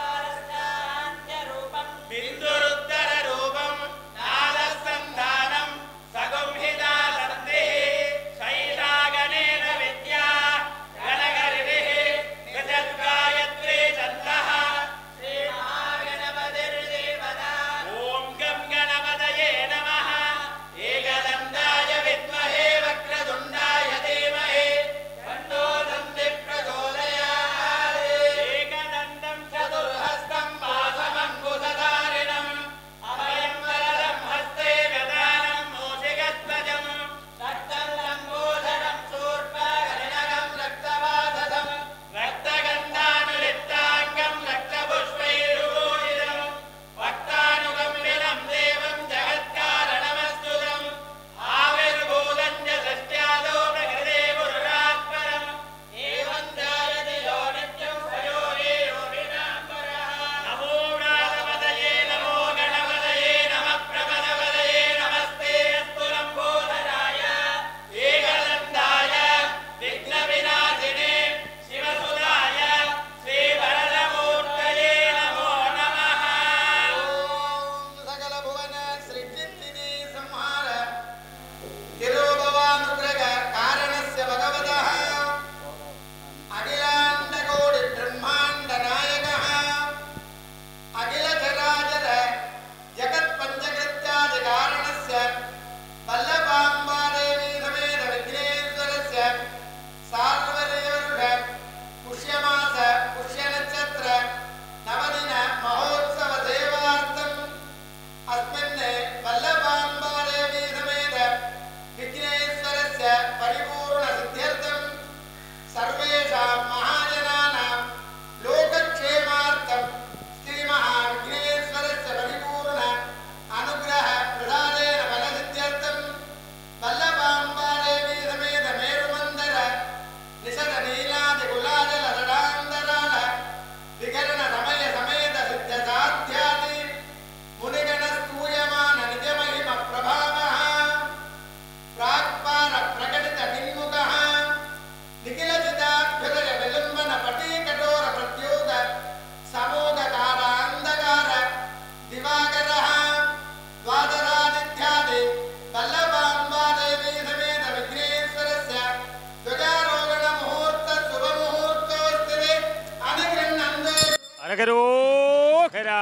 அரகரோகரா.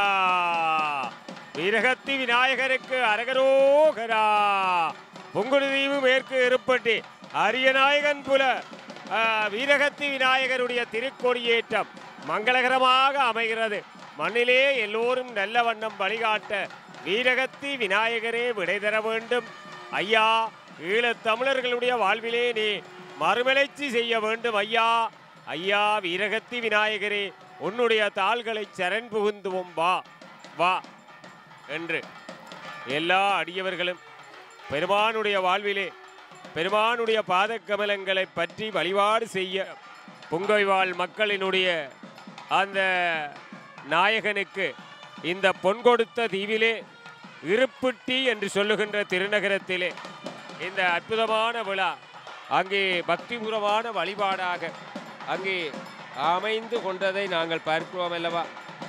வீரகத்தி விநாயகருக்கு அரகரோகரா. பொங்குடுதீவு மேற்கு இருப்பட்டி அரியநாயகன் புல வீரகத்தி விநாயகருடைய திருக்கொடியேற்றம் மங்களகரமாக அமைகிறது. மண்ணிலே எல்லோரும் நல்ல வண்ணம் வழிகாட்ட வீரகத்தி விநாயகரே விடை தர வேண்டும். ஐயா, ஈழத் தமிழர்களுடைய வாழ்விலே நீ மறுமலர்ச்சி செய்ய வேண்டும். ஐயா ஐயா வீரகத்தி விநாயகரே, உன்னுடைய தாள்களை சரண் புகுந்துவோம் வா வா என்று எல்லா அடியவர்களும் பெருமானுடைய வாழ்விலே பெருமானுடைய பாதக்கமலங்களை பற்றி வழிபாடு செய்ய புங்கை வாழ் மக்களினுடைய அந்த நாயகனுக்கு இந்த பொன் கொடுத்த தீவிலே இருப்புட்டி என்று சொல்லுகின்ற திருநகரத்திலே இந்த அற்புதமான விழா அங்கே பக்திபூர்வமான வழிபாடாக அங்கே அமைந்து கொண்டதை நாங்கள் பார்க்கிறோம் அல்லவா.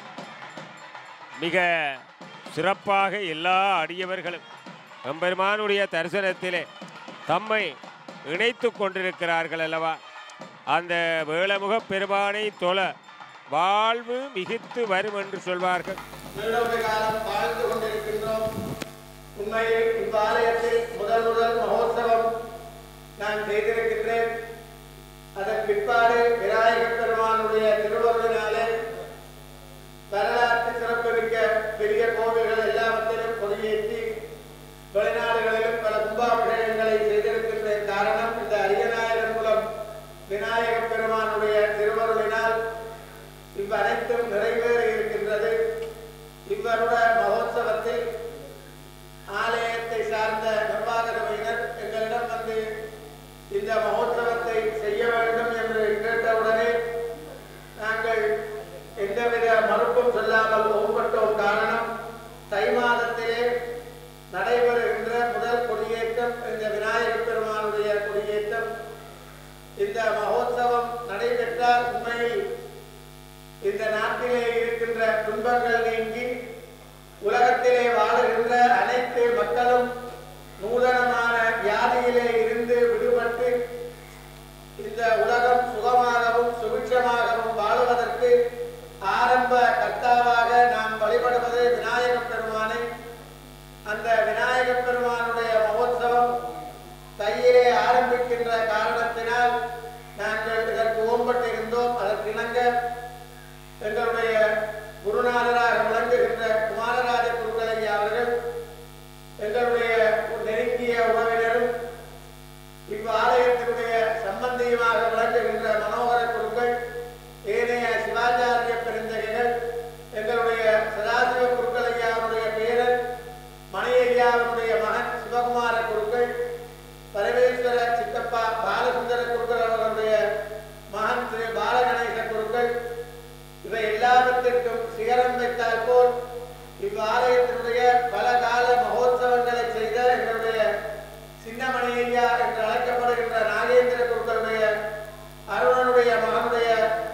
மிக சிறப்பாக எல்லா அடியவர்களும் எம்பெருமானுடைய தரிசனத்திலே தம்மை இணைத்து கொண்டிருக்கிறார்கள் அல்லவா. அந்த வேளமுக பெருமானை தொழ வாழ்வு மிகுத்து வரும் என்று சொல்வார்கள். வாழ்ந்து கொண்டிருக்கின்றோம். உண்மையில் இவ்வாலயத்தில் முதல் முதல் மகோத்சவம் நான் செய்திருக்கின்றேன். அதன் பிற்பாடு விநாயகப் பெருமானுடைய திருவருளினாலே வரலாற்று சிறப்புமிக்க பெரிய கோவில்கள் எல்லாவற்றிலும் கொடியேற்றி வெளிநாடுகளிலும் பல கும்பாபிஷேகங்களை செய்திருக்கின்றேன். காரணம், இந்த அரியநாயகன் குலம் விநாயகப் பெருமானுடைய திருவருளினால் இவ்வனைத்தும் நிறைவேறி இருக்கின்றது. இவ்வருட மகோத்சவத்தில் ஆலயத்தை சார்ந்த நிர்வாக சபையினர் எங்களிடம் வந்து இந்த மகோத்சவத்தை செய்ய வேண்டும் என்று கேட்டவுடனே நாங்கள் எந்தவித மறுப்பும் சொல்லாமல் ஒவ்வொருத்தோம். காரணம், தை மாதத்திலே நடைபெறுகின்ற முதல் கொடியேற்றம் இந்த விநாயகப் பெருமானுடைய கொடியேற்றம். இந்த மகோத்சவம் நடைபெற்றால் உண்மையில் இந்த நாட்டிலே இருக்கின்ற துன்பங்கள் நீங்கி உலகத்திலே வாழுகின்ற அனைத்து மக்களும் நூதனமான வியாதியிலே இருந்து விடுபட்டு இந்த உலகம் சுகமாகவும் சுபிட்சமாகவும் வாழுவதற்கு ஆரம்ப கர்த்தாவாக நாம் வழிபடுவது விநாயகப் பெருமானை. அந்த விநாயகப் பெருமானுடைய மகோத்சவம் தையிலே ஆரம்பிக்கின்ற காரணத்தினால் நாங்கள் இதற்கு ஓம்பட்டிருந்தோம். அதற்கு இணங்க எங்களுடைய குருநாதராக விளங்குகின்ற குமாரராஜ குருக்களையா அவர்கள் எங்களுடைய நெருங்கிய உறவினரும் இவ்வாலயத்தினுடைய சம்பந்தியுமாக விளங்குகின்ற மனோகர குருக்கள், ஏனைய சிவாச்சாரிய பெருந்தகைகள், எங்களுடைய சதாசிவ குருக்களையாவுடைய பேரன் மணியையாவுடைய மகன் சிவகுமார குருக்கள், பரமேஸ்வர சித்தப்பா பாலசுந்தர குருக்கள் அவர்களுடைய மகன் திரு பாலகணேச குருக்கள், இவை எல்லாவற்றிற்கும் சிகரம் வைத்தால் போல் இவ்வாலயத்தினுடைய பல கால மகோத்சவங்களை செய்த எங்களுடைய சின்னமணியா என்று அழைக்கப்படுகின்ற நாகேந்திர குருக்களுடைய அருணனுடைய மகனுடைய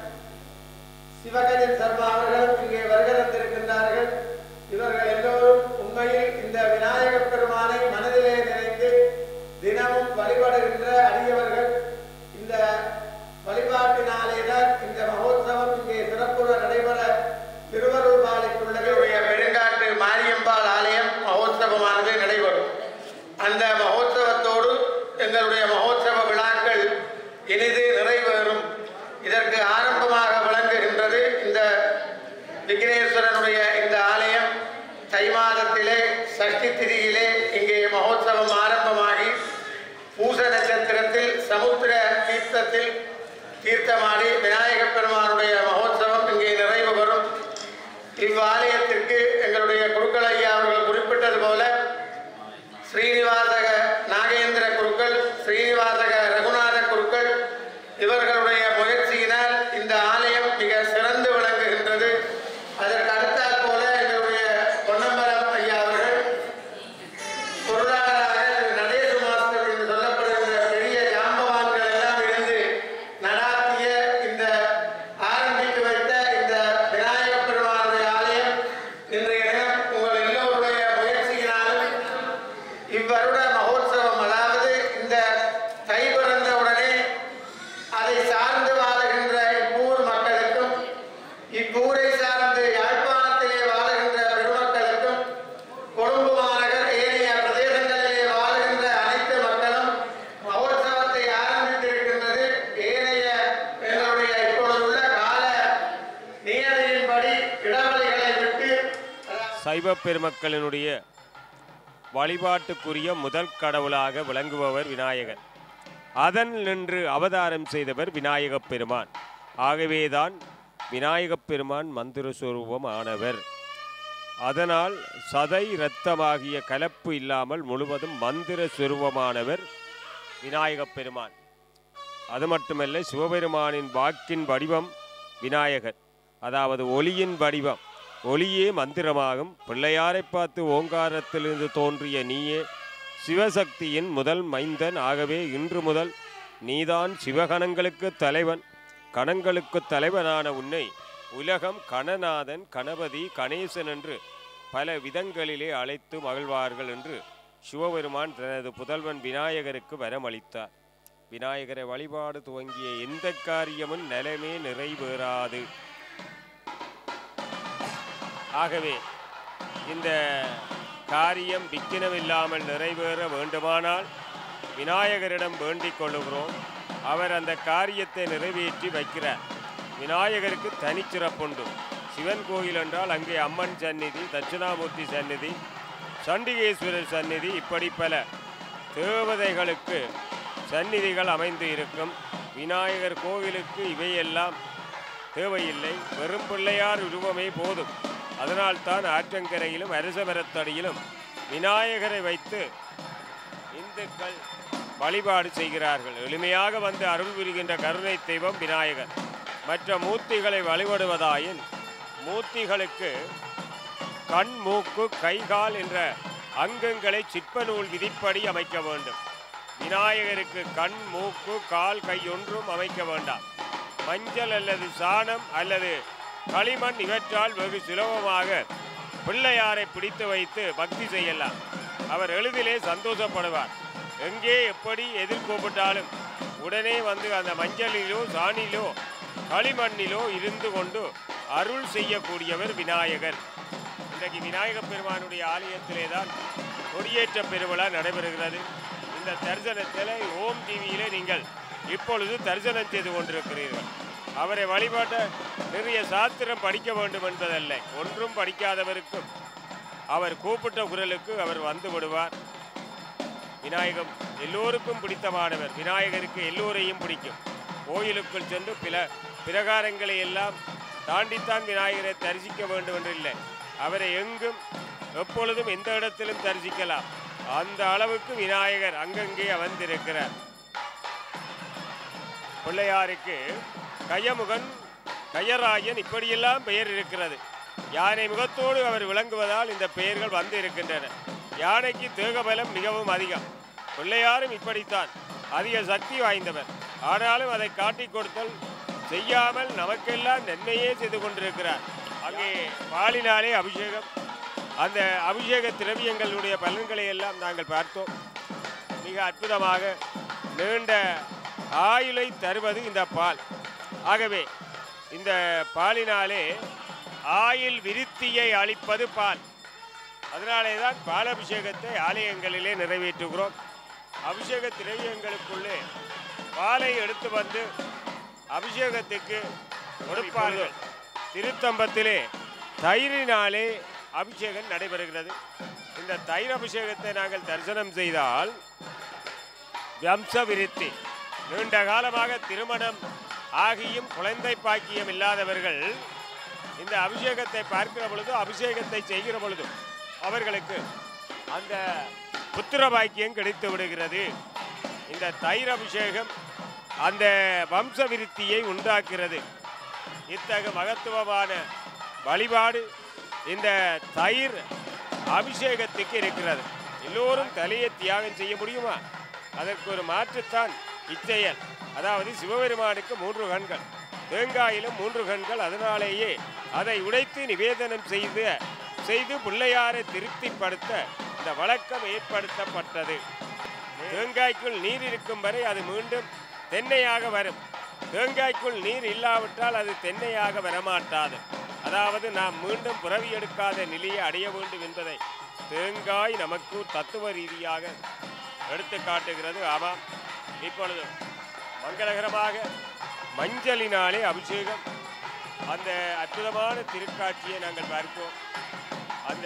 சிவகஜன் சர்மா அவர்கள் இங்கே வருகை தந்திருக்கின்றார்கள். இவர்கள் எல்லோரும் உண்மையில் இந்த விநாயகப் பெருமானை மனதிலே நினைத்து தினமும் வழிபடுகின்ற அடியவர்கள். இந்த வழிபாட்டினாலேதான் இந்த மகோத்சவம் இங்கே சிறப்புற நடைபெற திருவருள் பாலித்துள்ளது. பெருங்காட்டு மாரியம்பாள் ஆலயம் மகோத்சவமானது நடைபெறும். அந்த மகோத்சவத்தோடு எங்களுடைய மகோத்சவ விழாக்கள் இனிது நிறைவேறும். இதற்கு ஆரம்பமாக விளங்குகின்றது இந்த விக்னேஸ்வரனுடைய இந்த ஆலயம். தை மாதத்திலே சஷ்டி திதியிலே இங்கே மகோத்சவம் ஆரம்பமாகி பூச நட்சத்திரத்தில் சமுத்திர தீர்த்தத்தில் தீர்த்தமாடி விநாயகப் பெருமானுடைய மகோத்சவம் இங்கே நிறைவு பெறும். இவ்வாலயத்திற்கு எங்களுடைய குருக்கள் ஐயா அவர்கள் குறிப்பிட்டது போல ஸ்ரீனிவாசக நாகேந்திர குருக்கள், ஸ்ரீனிவாசக ரகுநாத குருக்கள் இவர்களுடைய முயற்சியினால் இந்த ஆலயம் மிக சிறந்து விளங்குகின்றது. அதற்கு அடுத்தாற் போல எங்களுடைய பொன்னம்பலம் ஐயா அவர்கள் பொருளாளராக நடேசு மாஸ்டர் என்று சொல்லப்படுகின்ற பெரிய ஜாம்பவான்கள் எல்லாம் இருந்து நடாத்திய இந்த ஆரம்பித்து வைத்த இந்த விநாயகப் பெருமானுடைய ஆலயம் இன்றைய தினம் உங்கள் எல்லோருடைய முயற்சியினாலும் இவ்வருட மகோத்சவம், அதாவது இந்த தை பிறந்தவுடனே அதை சார்ந்து வாழுகின்ற இப்பூர் மக்களுக்கும் இப்பூரை சார்ந்து யாழ்ப்பாணத்திலே வாழுகின்ற பெருமக்களுக்கும் கொழும்பு மாநகர் ஏனைய பிரதேசங்களிலே வாழுகின்ற அனைத்து மக்களும் மகோத்சவத்தை ஆரம்பித்திருக்கின்றது. ஏனைய எங்களுடைய இப்பொழுதுள்ள கால நியதியின்படி இடைவெளிகளை விட்டு சைவ பெருமக்களினுடைய வழிபாட்டுக்குரிய முதல் கடவுளாக விளங்குபவர் விநாயகர். அதன் நின்று அவதாரம் செய்தவர் விநாயகப் பெருமான். ஆகவேதான் விநாயகப் பெருமான் மந்திர சொரூபம் ஆனவர். அதனால் சதை இரத்தமாகிய கலப்பு இல்லாமல் முழுவதும் மந்திர சொரூபமானவர் விநாயகப் பெருமான். அது மட்டுமல்ல, சிவபெருமானின் வாக்கின் வடிவம் விநாயகர், அதாவது ஒளியின் வடிவம். ஒளியே மந்திரமாகும். பிள்ளையாரை பார்த்து ஓங்காரத்திலிருந்து தோன்றிய நீயே சிவசக்தியின் முதல் மைந்தன். ஆகவே இன்று முதல் நீதான் சிவகணங்களுக்கு தலைவன். கணங்களுக்கு தலைவனான உன்னை உலகம் கணநாதன், கணபதி, கணேசன் என்று பல விதங்களிலே அழைத்து மகிழ்வார்கள் என்று சிவபெருமான் தனது புதல்வன் விநாயகருக்கு வரமளித்தார். விநாயகரை வழிபாடு துவங்கிய எந்த காரியமும் நிலைமே நிறைவேறாது. ஆகவே இந்த காரியம் விக்கினமில்லாமல் நிறைவேற வேண்டுமானால் விநாயகரிடம் வேண்டிக் கொள்ளுகிறோம். அவர் அந்த காரியத்தை நிறைவேற்றி வைக்கிறார். விநாயகருக்கு தனிச்சிறப்புண்டு. சிவன் கோயில் என்றால் அங்கே அம்மன் சந்நிதி, தட்சிணாமூர்த்தி சந்நிதி, சண்டிகேஸ்வரர் சந்நிதி, இப்படி பல தேவதைகளுக்கு சந்நிதிகள் அமைந்து இருக்கும். விநாயகர் கோவிலுக்கு இவையெல்லாம் தேவையில்லை. வெறும் பிள்ளையார் உருவமே போதும். அதனால்தான் ஆற்றங்கரையிலும் அரசமரத்தடியிலும் விநாயகரை வைத்து இந்துக்கள் வழிபாடு செய்கிறார்கள். எளிமையாக வந்து அருள் புரிகின்ற கருணை தெய்வம் விநாயகர். மற்ற மூர்த்திகளை வழிபடுவதாயின் மூர்த்திகளுக்கு கண், மூக்கு, கைகால் என்ற அங்கங்களை சிற்ப நூல் விதிப்படி அமைக்க வேண்டும். விநாயகருக்கு கண், மூக்கு, கால், கை ஒன்றும் அமைக்க வேண்டாம். மஞ்சள் அல்லது சாணம் அல்லது களிமண் இவற்றால் வெகு சுலபமாக பிள்ளையாரை பிடித்து வைத்து பக்தி செய்யலாம். அவர் எளிதிலே சந்தோஷப்படுவார். எங்கே எப்படி எதிர் கூப்பிட்டாலும் உடனே வந்து அந்த மஞ்சளிலோ சாணிலோ களிமண்ணிலோ இருந்து கொண்டு அருள் செய்யக்கூடியவர் விநாயகர். இன்றைக்கு விநாயகப் பெருமானுடைய ஆலயத்திலே தான் கொடியேற்ற பெருவிழா நடைபெறுகிறது. இந்த தரிசனத்தில் ஓம் டிவியிலே நீங்கள் இப்பொழுது தரிசனம் செய்து கொண்டிருக்கிறீர்கள். அவரை வழிபாட்ட நிறைய சாஸ்திரம் படிக்க வேண்டும் என்பதல்ல. ஒன்றும் படிக்காதவருக்கும் அவர் கூப்பிட்ட குரலுக்கு அவர் வந்து விடுவார். விநாயகம் எல்லோருக்கும் பிடித்தமானவர். விநாயகருக்கு எல்லோரையும் பிடிக்கும். கோயிலுக்குள் சென்று பிற பிரகாரங்களை எல்லாம் தாண்டித்தான் விநாயகரை தரிசிக்க வேண்டும் என்று இல்லை. அவரை எங்கும் எப்பொழுதும் எந்த இடத்திலும் தரிசிக்கலாம். அந்த அளவுக்கு விநாயகர் அங்கங்கே அமர்ந்திருக்கிறார். பிள்ளையாருக்கு கயமுகன், கயராயன் இப்படியெல்லாம் பெயர் இருக்கிறது. யானை முகத்தோடு அவர் விளங்குவதால் இந்த பெயர்கள் வந்து இருக்கின்றன. யானைக்கு தேகபலம் மிகவும் அதிகம். பிள்ளையாரும் இப்படித்தான் அதிக சக்தி வாய்ந்தவர். ஆனாலும் அதை காட்டிக் கொடுத்தல் செய்யாமல் நமக்கெல்லாம் நன்மையே செய்து கொண்டிருக்கிறார். அங்கே பாலினாலே அபிஷேகம், அந்த அபிஷேக திரவியங்களுடைய பலன்களை எல்லாம் நாங்கள் பார்த்தோம். மிக அற்புதமாக நீண்ட ஆயுளை தருவது இந்த பால். ஆகவே இந்த பாலினாலே ஆயுள் விருத்தியை அளிப்பது பால். அதனாலே தான் பாலபிஷேகத்தை ஆலயங்களிலே நிறைவேற்றுகிறோம். அபிஷேக திரவியங்களுக்குள்ளே பாலை எடுத்து வந்து அபிஷேகத்துக்கு கொடுப்பார்கள். திருத்தம்பத்திலே தயிரினாலே அபிஷேகம் நடைபெறுகிறது. இந்த தயிர் அபிஷேகத்தை நாங்கள் தரிசனம் செய்தால் வம்ச விருத்தி, நீண்ட காலமாக திருமணம் ஆகியும் குழந்தை பாக்கியம் இல்லாதவர்கள் இந்த அபிஷேகத்தை பார்க்கிற பொழுது, அபிஷேகத்தை செய்கிற பொழுதும் அவர்களுக்கு அந்த புத்திர பாக்கியம் கிடைத்து விடுகிறது. இந்த தயிர் அபிஷேகம் அந்த வம்ச விருத்தியை உண்டாக்குகிறது. இத்தகைய மகத்துவமான வழிபாடு இந்த தயிர் அபிஷேகத்துக்கு இருக்கிறது. எல்லோரும் தலையை தியாகம் செய்ய முடியுமா? அதற்கு ஒரு மாற்றுத்தான் இச்செயல். அதாவது சிவபெருமானுக்கு மூன்று கண்கள், தேங்காயிலும் மூன்று கண்கள். அதனாலேயே அதை உடைத்து நிவேதனம் செய்து செய்து பிள்ளையாரை திருப்திப்படுத்த இந்த வழக்கம் ஏற்படுத்தப்பட்டது. தேங்காய்க்குள் நீர் இருக்கும் வரை அது மீண்டும் தென்னையாக வரும். தேங்காய்க்குள் நீர் இல்லாவிட்டால் அது தென்னையாக வரமாட்டாது. அதாவது நாம் மீண்டும் பிறவி எடுக்காத நிலையை அடைய வேண்டும் என்பதை தேங்காய் நமக்கு தத்துவ ரீதியாக எடுத்து காட்டுகிறது. ஆமாம், இப்பொழுது மங்களகரமாக மஞ்சளினாலே அபிஷேகம், அந்த அற்புதமான திருக்காட்சியை நாங்கள் பார்ப்போம். அந்த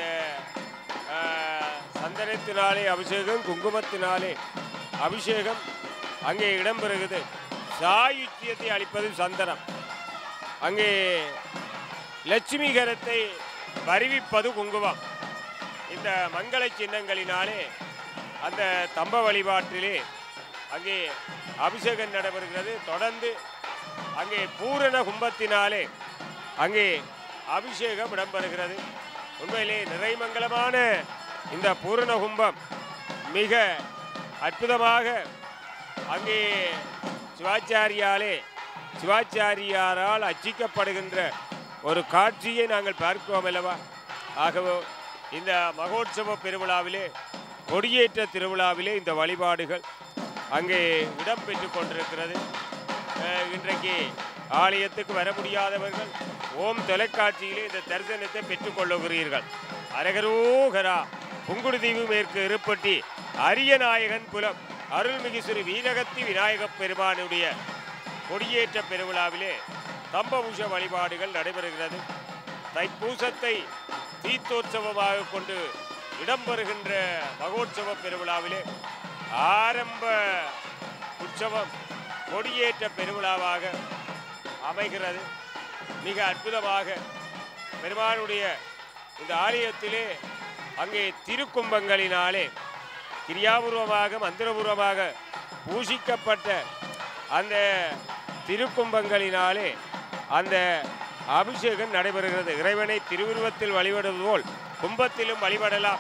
சந்தனத்தினாலே அபிஷேகம், குங்குமத்தினாலே அபிஷேகம் அங்கே இடம்பெறுகிறது. சாயுச்சியத்தை அளிப்பது சந்தனம். அங்கே லட்சுமிகரத்தை வருவிப்பது குங்குமம். இந்த மங்கள சின்னங்களினாலே அந்த தம்ப வழிபாட்டிலே அங்கே அபிஷேகம் நடைபெறுகிறது. தொடர்ந்து அங்கே பூரண கும்பத்தினாலே அங்கே அபிஷேகம் இடம்பெறுகிறது. உண்மையிலே நிறைமங்கலமான இந்த பூரண கும்பம் மிக அற்புதமாக அங்கே சிவாச்சாரியாலே சிவாச்சாரியாரால் அர்ச்சிக்கப்படுகின்ற ஒரு காட்சியை நாங்கள் பார்க்கிறோம் அல்லவா? ஆகவே இந்த மகோற்சவ பெருவிழாவிலே, கொடியேற்ற திருவிழாவிலே இந்த வழிபாடுகள் அங்கே இடம்பெற்று கொண்டிருக்கிறது. இன்றைக்கு ஆலயத்துக்கு வர முடியாதவர்கள் ஓம் தொலைக்காட்சியிலே இந்த தரிசனத்தை பெற்றுக்கொள்ளுகிறீர்கள். அரகரோகரா. புங்குடுதீவு மேற்கு இருப்பட்டி அரியநாயகன் புலம் அருள்மிகு ஸ்ரீ வீரகத்தி விநாயகப் பெருமானுடைய கொடியேற்ற பெருவிழாவிலே தம்பபூஷ வழிபாடுகள் நடைபெறுகிறது. தைப்பூசத்தை தீர்த்தோற்சவமாக கொண்டு இடம்பெறுகின்ற மகோற்சவ பெருவிழாவிலே ஆரம்ப உற்சவம் கொடியேற்ற பெருவிழாவாக அமைகிறது. மிக அற்புதமாக பெருமானுடைய இந்த ஆலயத்திலே அங்கே திருக்கும்பங்களினாலே கிரியாபூர்வமாக மந்திரபூர்வமாக பூசிக்கப்பட்ட அந்த திருக்கும்பங்களினாலே அந்த அபிஷேகம் நடைபெறுகிறது. இறைவனை திருவுருவத்தில் வழிபடுவது போல் கும்பத்திலும் வழிபடலாம்.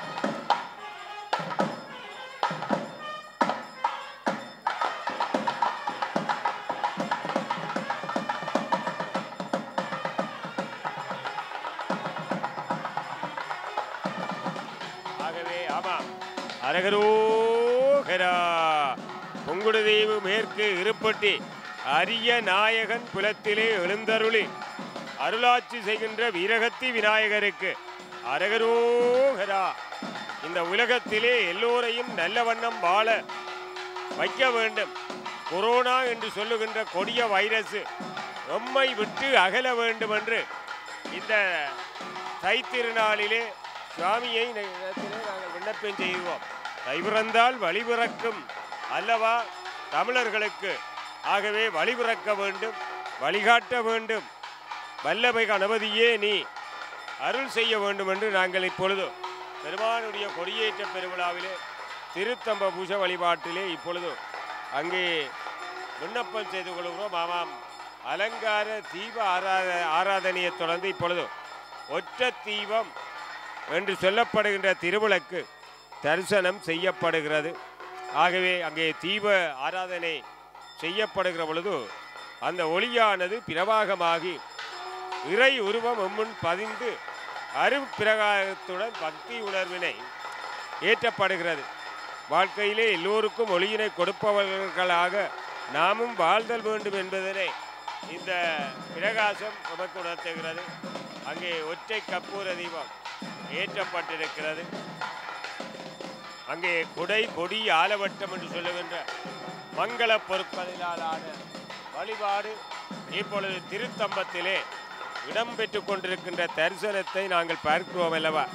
ஆகவே ஆமாம், அரகரோகரா. புங்குடுதீவு மேற்கு இருப்பட்டி அரிய நாயகன் புலத்திலே எழுந்தருளி அருளாட்சி செய்கின்ற வீரகத்தி விநாயகருக்கு அரகரோகரா. இந்த உலகத்திலே எல்லோரையும் நல்ல வண்ணம் வாழ வைக்க வேண்டும். கொரோனா என்று சொல்லுகின்ற கொடிய வைரஸ் எம்மை விட்டு அகல வேண்டும் என்று இந்த தை திருநாளிலே சுவாமியை நாங்கள் விண்ணப்பம் செய்வோம். தை பிறந்தால் வழிபிறக்கும் அல்லவா தமிழர்களுக்கு. ஆகவே வழிபிறக்க வேண்டும், வழிகாட்ட வேண்டும். வல்லமை கணபதியே நீ அருள் செய்ய வேண்டும் என்று நாங்கள் இப்பொழுது பெருமானுடைய கொடியேற்ற பெருவிழாவிலே திருத்தம்ப பூச வழிபாட்டிலே இப்பொழுது அங்கே விண்ணப்பம் செய்து கொள்கிறோம். ஆமாம், அலங்கார தீப ஆராத ஆராதனையை தொடர்ந்து இப்பொழுது ஒற்ற தீபம் என்று சொல்லப்படுகின்ற திருவிளக்கு தரிசனம் செய்யப்படுகிறது. ஆகவே அங்கே தீப ஆராதனை செய்யப்படுகிற பொழுது அந்த ஒளியானது பிரவாகமாகி இறை உருவம் எம்முன் பதிந்து அருப்பிரகாரத்துடன் பக்தி உணர்வினை ஏற்றப்படுகிறது. வாழ்க்கையிலே எல்லோருக்கும் ஒளியினை கொடுப்பவர்களாக நாமும் வாழ்தல் வேண்டும் என்பதனை இந்த பிரகாசம் நமக்கு உணர்த்துகிறது. அங்கே ஒற்றை கற்பூர தீபம் ஏற்றப்பட்டிருக்கிறது. அங்கே குடை கொடி ஆலவட்டம் என்று சொல்லுகின்ற மங்கள பொருட்களிலான வழிபாடு இப்பொழுது திருத்தம்பத்திலே இடம்பெற்று கொண்டிருக்கின்ற தரிசனத்தை நாங்கள் பார்க்கிறோம் அல்லவா.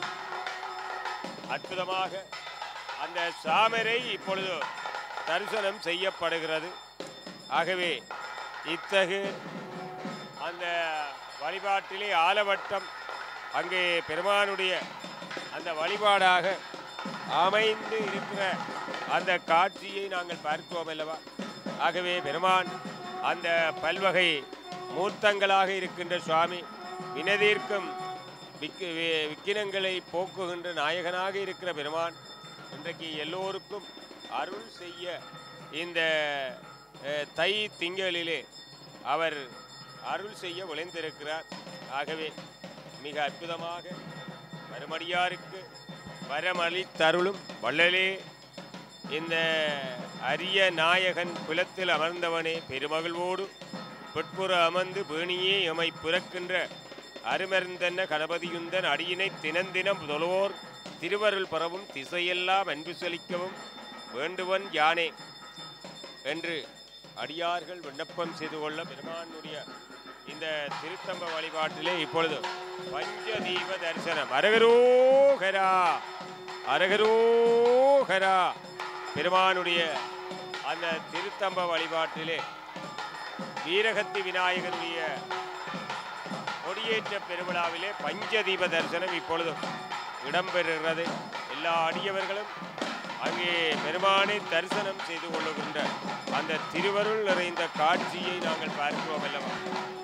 அற்புதமாக அந்த சாமரை இப்பொழுது தரிசனம் செய்யப்படுகிறது. ஆகவே இத்தகு அந்த வழிபாட்டிலே ஆலவட்டம் அங்கே பெருமானுடைய அந்த வழிபாடாக அமைந்து இருக்கிற அந்த காட்சியை நாங்கள் பார்க்கிறோம் அல்லவா. ஆகவே பெருமான் அந்த பல்வகை மூர்த்தங்களாக இருக்கின்ற சுவாமி, வினதீர்க்கும் விக்கு விக்கினங்களை போக்குகின்ற நாயகனாக இருக்கிற பெருமான் இன்றைக்கு எல்லோருக்கும் அருள் செய்ய இந்த தை திங்களிலே அவர் அருள் செய்ய விளைந்திருக்கிறார். ஆகவே மிக அற்புதமாக மறுமடியாருக்கு வரமளி தருளும் வள்ளலே, இந்த அரிய நாயகன் குலத்தில் அமர்ந்தவனே, பெருமகிழ்வோடு பிற்புற அமர்ந்து பேணியே எமை பிறக்கின்ற அருமருந்தன்ன கணபதியுந்தன் அடியினை தினந்தினம் தொழுவோர் திருவருள் பரவும் திசையெல்லாம் அன்பு செலிக்கவும் வேண்டுவன் யானே என்று அடியார்கள் விண்ணப்பம் செய்து கொள்ள பெருமானுடைய இந்த திருத்தம்ப வழிபாட்டிலே இப்பொழுது பஞ்சதீப தரிசனம். அரகரோகரா அரகரோகரா. பெருமானுடைய அந்த திருத்தம்ப வழிபாட்டிலே வீரகத்தி விநாயகருடைய கொடியேற்ற பெருவிழாவிலே பஞ்சதீப தரிசனம் இப்பொழுது இடம்பெறுகிறது. எல்லா அடியவர்களும் அங்கே பெருமானை தரிசனம் செய்து கொள்ளுகின்ற அந்த திருவருள் நிறைந்த காட்சியை நாங்கள் பார்க்கிறோம் அல்லவா.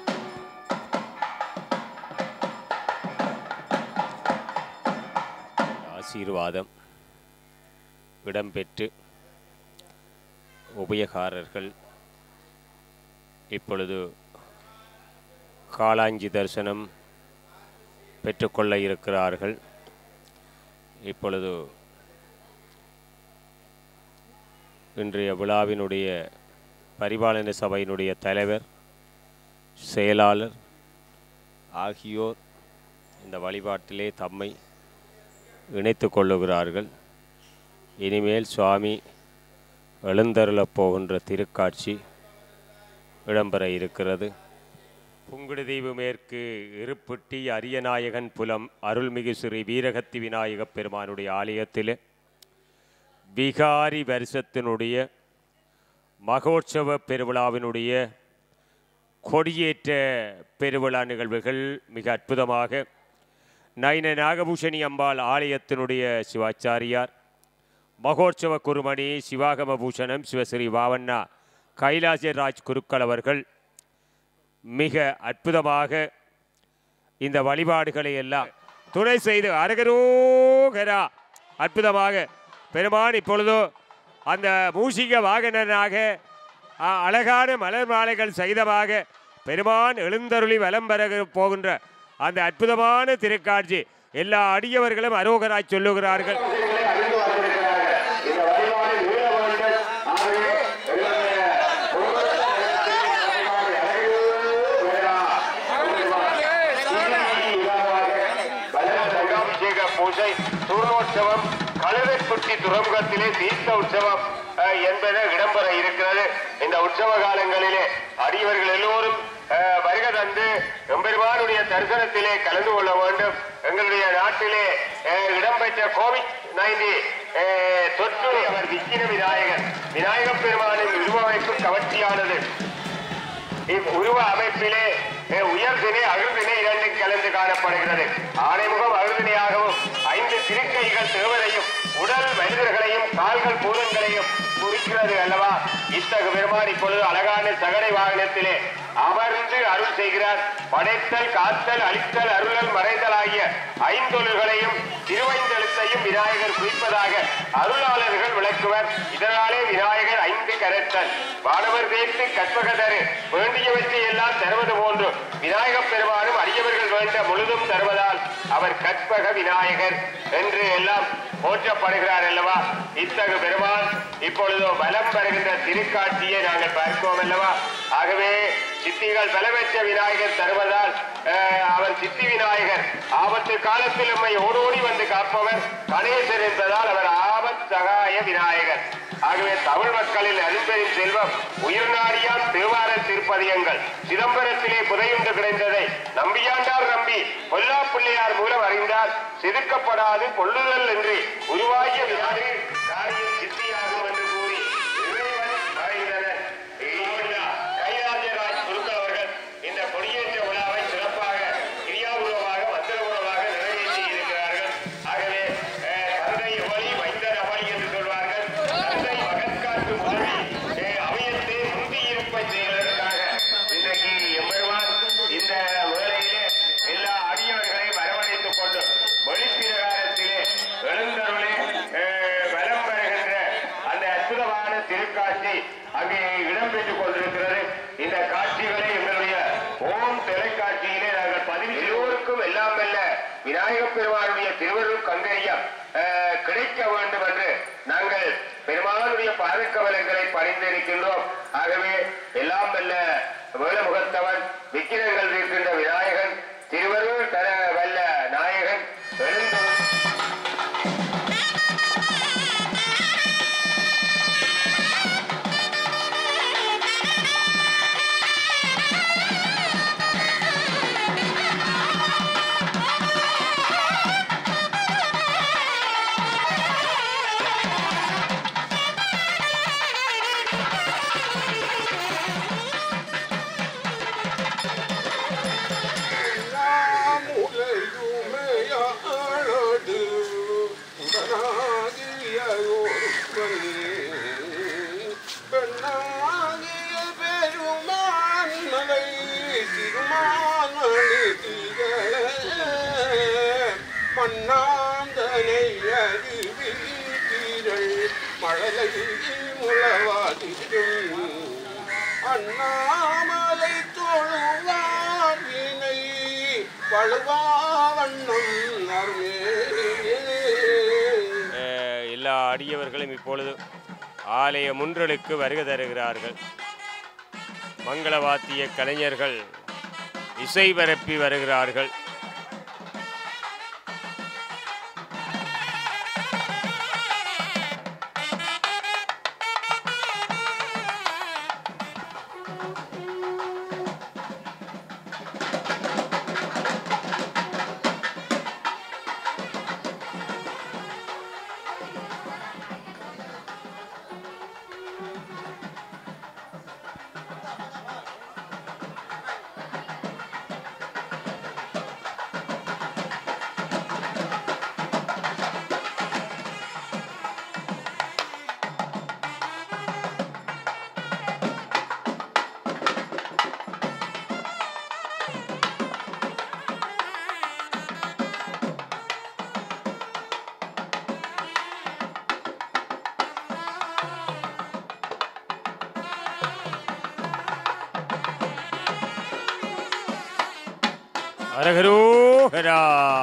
ஆசீர்வாதம் இடம்பெற்று உபயகாரர்கள் இப்பொழுது காளாஞ்சி தரிசனம் பெற்றுக்கொள்ள இருக்கிறார்கள். இப்பொழுது இன்றைய விழாவினுடைய பரிபாலன சபையினுடைய தலைவர், செயலாளர் ஆகியோர் இந்த வழிபாட்டிலே தம்மை இணைத்து கொள்ளுகிறார்கள். இனிமேல் சுவாமி எழுந்தருளப் போகின்ற திருக்காட்சி இடம்பெற இருக்கிறது. புங்குடுதீவு மேற்கு இருப்புட்டி அரியநாயகன் புலம் அருள்மிகு ஸ்ரீ வீரகத்தி விநாயகப் பெருமானுடைய ஆலயத்தில் விகாரி வருஷத்தினுடைய மகோற்சவ பெருவிழாவினுடைய கொடியேற்ற பெருவிழா நிகழ்வுகள் மிக அற்புதமாக நைன நாகபூஷணி அம்பாள் ஆலயத்தினுடைய சிவாச்சாரியார் மகோற்சவ குருமணி சிவாகம பூஷணம் சிவஸ்ரீ வாவண்ணா கைலாசராஜ் குருக்கள் அவர்கள் மிக அற்புதமாக இந்த வழிபாடுகளை எல்லாம் துணை செய்து அரகரோகரா அற்புதமாக பெருமான் இப்பொழுதோ அந்த மூஷிக வாகனனாக அழகான மலர் மாலைகள் சகிதமாக பெருமான் எழுந்தருளி வலம் பெற போகின்ற அந்த அற்புதமான திருக்காட்சி எல்லா அடியவர்களும் அரோகராய் சொல்லுகிறார்கள். பூஜை சூர்ணோற்சவம் கழுதைக்குட்டி துறைமுகத்திலே தீர்த்த உற்சவம் என்பன இடம்பெற இருக்கிறது. இந்த உற்சவ காலங்களிலே அடியவர்கள் எல்லோரும் வருக தந்து எம்பெருமானுடைய தரிசனத்திலே கலந்து கொள்ள வேண்டும். எங்களுடைய நாட்டிலே இடம்பெற்ற கோவிட் நைன்டீன் தொற்று அவர் விக்கிர விநாயகர் விநாயகப் பெருமானின் உருவமைப்பு கவர்ச்சியானது. இவ்வுருவ அமைப்பிலே உயர்தினை அழுதினை இரண்டும் கலந்து காணப்படுகிறது. ஆணைமுகம் அழுதினையாகவும் ஐந்து திருக்கைகள் தேவரையும் உடல் மனிதர்களையும் கால்கள் பூதங்களையும் குறிக்கிறது அல்லவா? இத்தகு பெருமான் இப்பொழுது அழகான சகடை வாகனத்திலே அமர்ந்து அருள் செய்கிறார். படைத்தல், காத்தல், அழித்தல், அருளல், மறைதல் ஆகிய ஐந்தொழில்களையும் திருவைந்தெழுத்தையும் விநாயகர் குறிப்பதாக அருளாளர்கள் விளக்குவர். இதனாலே விநாயகர் ஐந்து கரத்தல் வானவர் தேர்த்து கற்பகதரு வேண்டியவற்றை எல்லாம் தருவது போன்று விநாயகப் பெருமானும் அரியவர்கள் வேண்ட முழுதும் தருவதால் அவர் கற்பக விநாயகர் என்று எல்லாம் போற்றப்படுகிறார் அல்லவா? இத்தகு பெருமான் இப்பொழுதோ வலம் வருகின்ற திருக்காட்சியை நாங்கள் பார்க்கிறோம் அல்லவா? ஆகவே சித்திகள் பலவற்ற விநாயகர் தருவதால் அவர் சித்தி விநாயகர். ஆபத்து காலத்தில் நம்மை ஓடோடி வந்து காப்பவர் கணேசர் என்பதால் அவர் ஆபத் சகாய விநாயகர். ஆகவே தமிழ் மக்களில் அரும்பெரும் செல்வம் உயிர்நாடியான் தேவார திருப்பதியங்கள் சிதம்பரத்திலே புதையுண்டு கிடைந்ததை நம்பியாண்டார் நம்பி பொல்லா பிள்ளையார் மூலம் அறிந்தார். செதுக்கப்படாது கொள்ளுதல் என்று உருவாகிய விநாயகர் காரியம் சித்தியாகும் என்று கூறி இறைவன் மறைந்தனர். கைலாசராஜ் குருக்கள் அவர்கள் இந்த கொடியேற்ற விழாவை சிறப்பாக கிரியாபூர்வமாக மந்திரபூர்வமாக நிறைவேற்றி இருக்கிறார்கள். ஆகவே தந்தை அவளி வைந்தர் அவளி என்று சொல்வார்கள். தந்தை மகன்காட்டு மொழி அவையத்தை முந்தி இருப்பை செய்வதற்காக இன்றைக்கு எம்பெருமான் இந்த வேளையிலே எல்லா அடியவர்களையும் வரவழைத்துக் கொண்டு வெளிப்பிரகாரத்திலே எழுந்தருளே வலம் பெறுகின்ற அந்த அற்புதமான திருக்காட்சி அங்கே இடம்பெற்றுக் கொண்டிருக்கிறது. இந்த காட்சிகளை எங்களுடைய ஓம் தொலைக்காட்சியிலே நாங்கள் பதிவு எல்லோருக்கும் எல்லாம் வெல்ல விநாயகப் பெருமானுடைய திருவருள் கங்கரியம் கிடைக்க வேண்டும் என்று நாங்கள் பெருமானுடைய பாதக்கவலங்களை பணிந்திருக்கின்றோம். ஆகவே எல்லாம் வெல்ல வேலமுகத்தவன் விக்கிரங்கள் இருக்கின்ற விநாயகன் திருவருள் தர வல்ல நாயகன் எழுந்து அண்ணாமலை தொழுவார் வினை வழுவாவண்ணம் எல்லா அடியவர்களும் இப்பொழுது ஆலய முன்றலுக்கு வருகை தருகிறார்கள். மங்களவாத்திய கலைஞர்கள் இசை பரப்பி வருகிறார்கள். அரகரோகரா.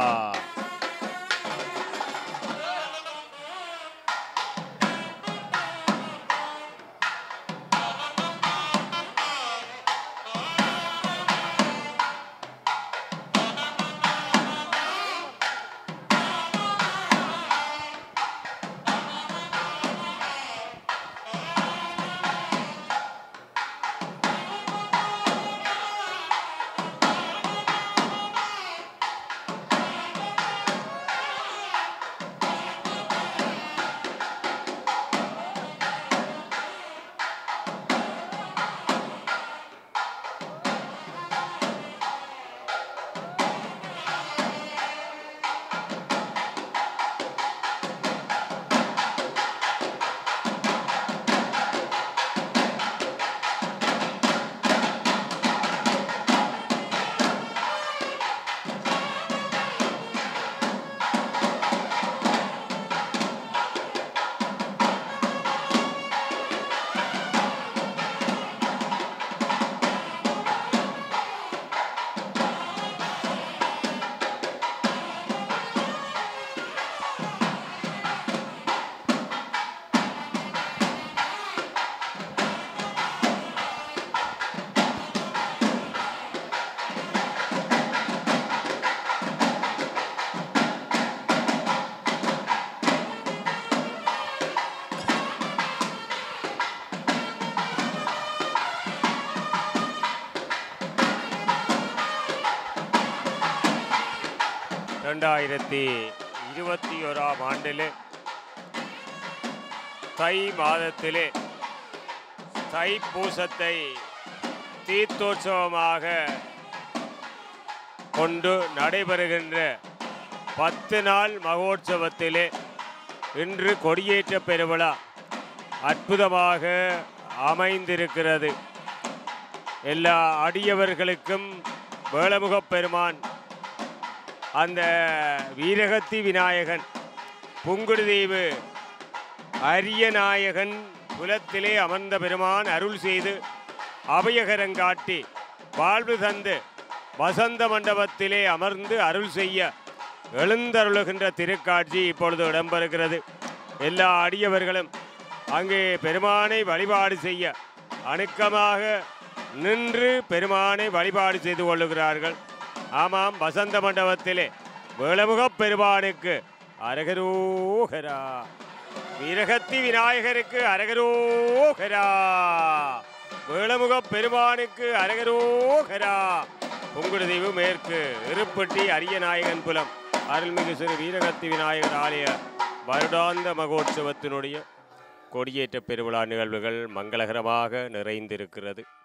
இரண்டாயிரத்தி இருபத்தி ஓராம் ஆண்டிலே தை மாதத்திலே தைப்பூசத்தை தீர்த்தோற்சவமாக கொண்டு நடைபெறுகின்ற பத்து நாள் மகோற்சவத்திலே இன்று கொடியேற்ற பெருவிழா அற்புதமாக அமைந்திருக்கிறது. எல்லா அடியவர்களுக்கும் வேளமுகப் பெருமான் அந்த வீரகத்தி விநாயகன் புங்குடுதீவு அரியநாயகன் குலத்திலே அமர்ந்த பெருமான் அருள் செய்து அபயகரங்காட்டி வாழ்வு தந்து வசந்த மண்டபத்திலே அமர்ந்து அருள் செய்ய எழுந்தருளுகின்ற திருக்காட்சி இப்பொழுது இடம்பெறுகிறது. எல்லா அடியவர்களும் அங்கே பெருமானை வழிபாடு செய்ய அணுக்கமாக நின்று பெருமானை வழிபாடு செய்து கொள்ளுகிறார்கள். ஆமாம், வசந்த மண்டபத்திலே வேளமுகப் பெருமானுக்கு அரகரோகரா, வீரகத்தி விநாயகருக்கு அரகரோகரா, வேளமுகப் பெருமானுக்கு அரகரோகரா. புங்குடுதீவு மேற்கு இருப்பட்டி அரியநாயகன் புலம் அருள்மிகு சிறு வீரகத்தி விநாயகர் ஆலய வருடாந்த மகோற்சவத்தினுடைய கொடியேற்ற பெருவிழா நிகழ்வுகள் மங்களகரமாக நிறைந்திருக்கிறது.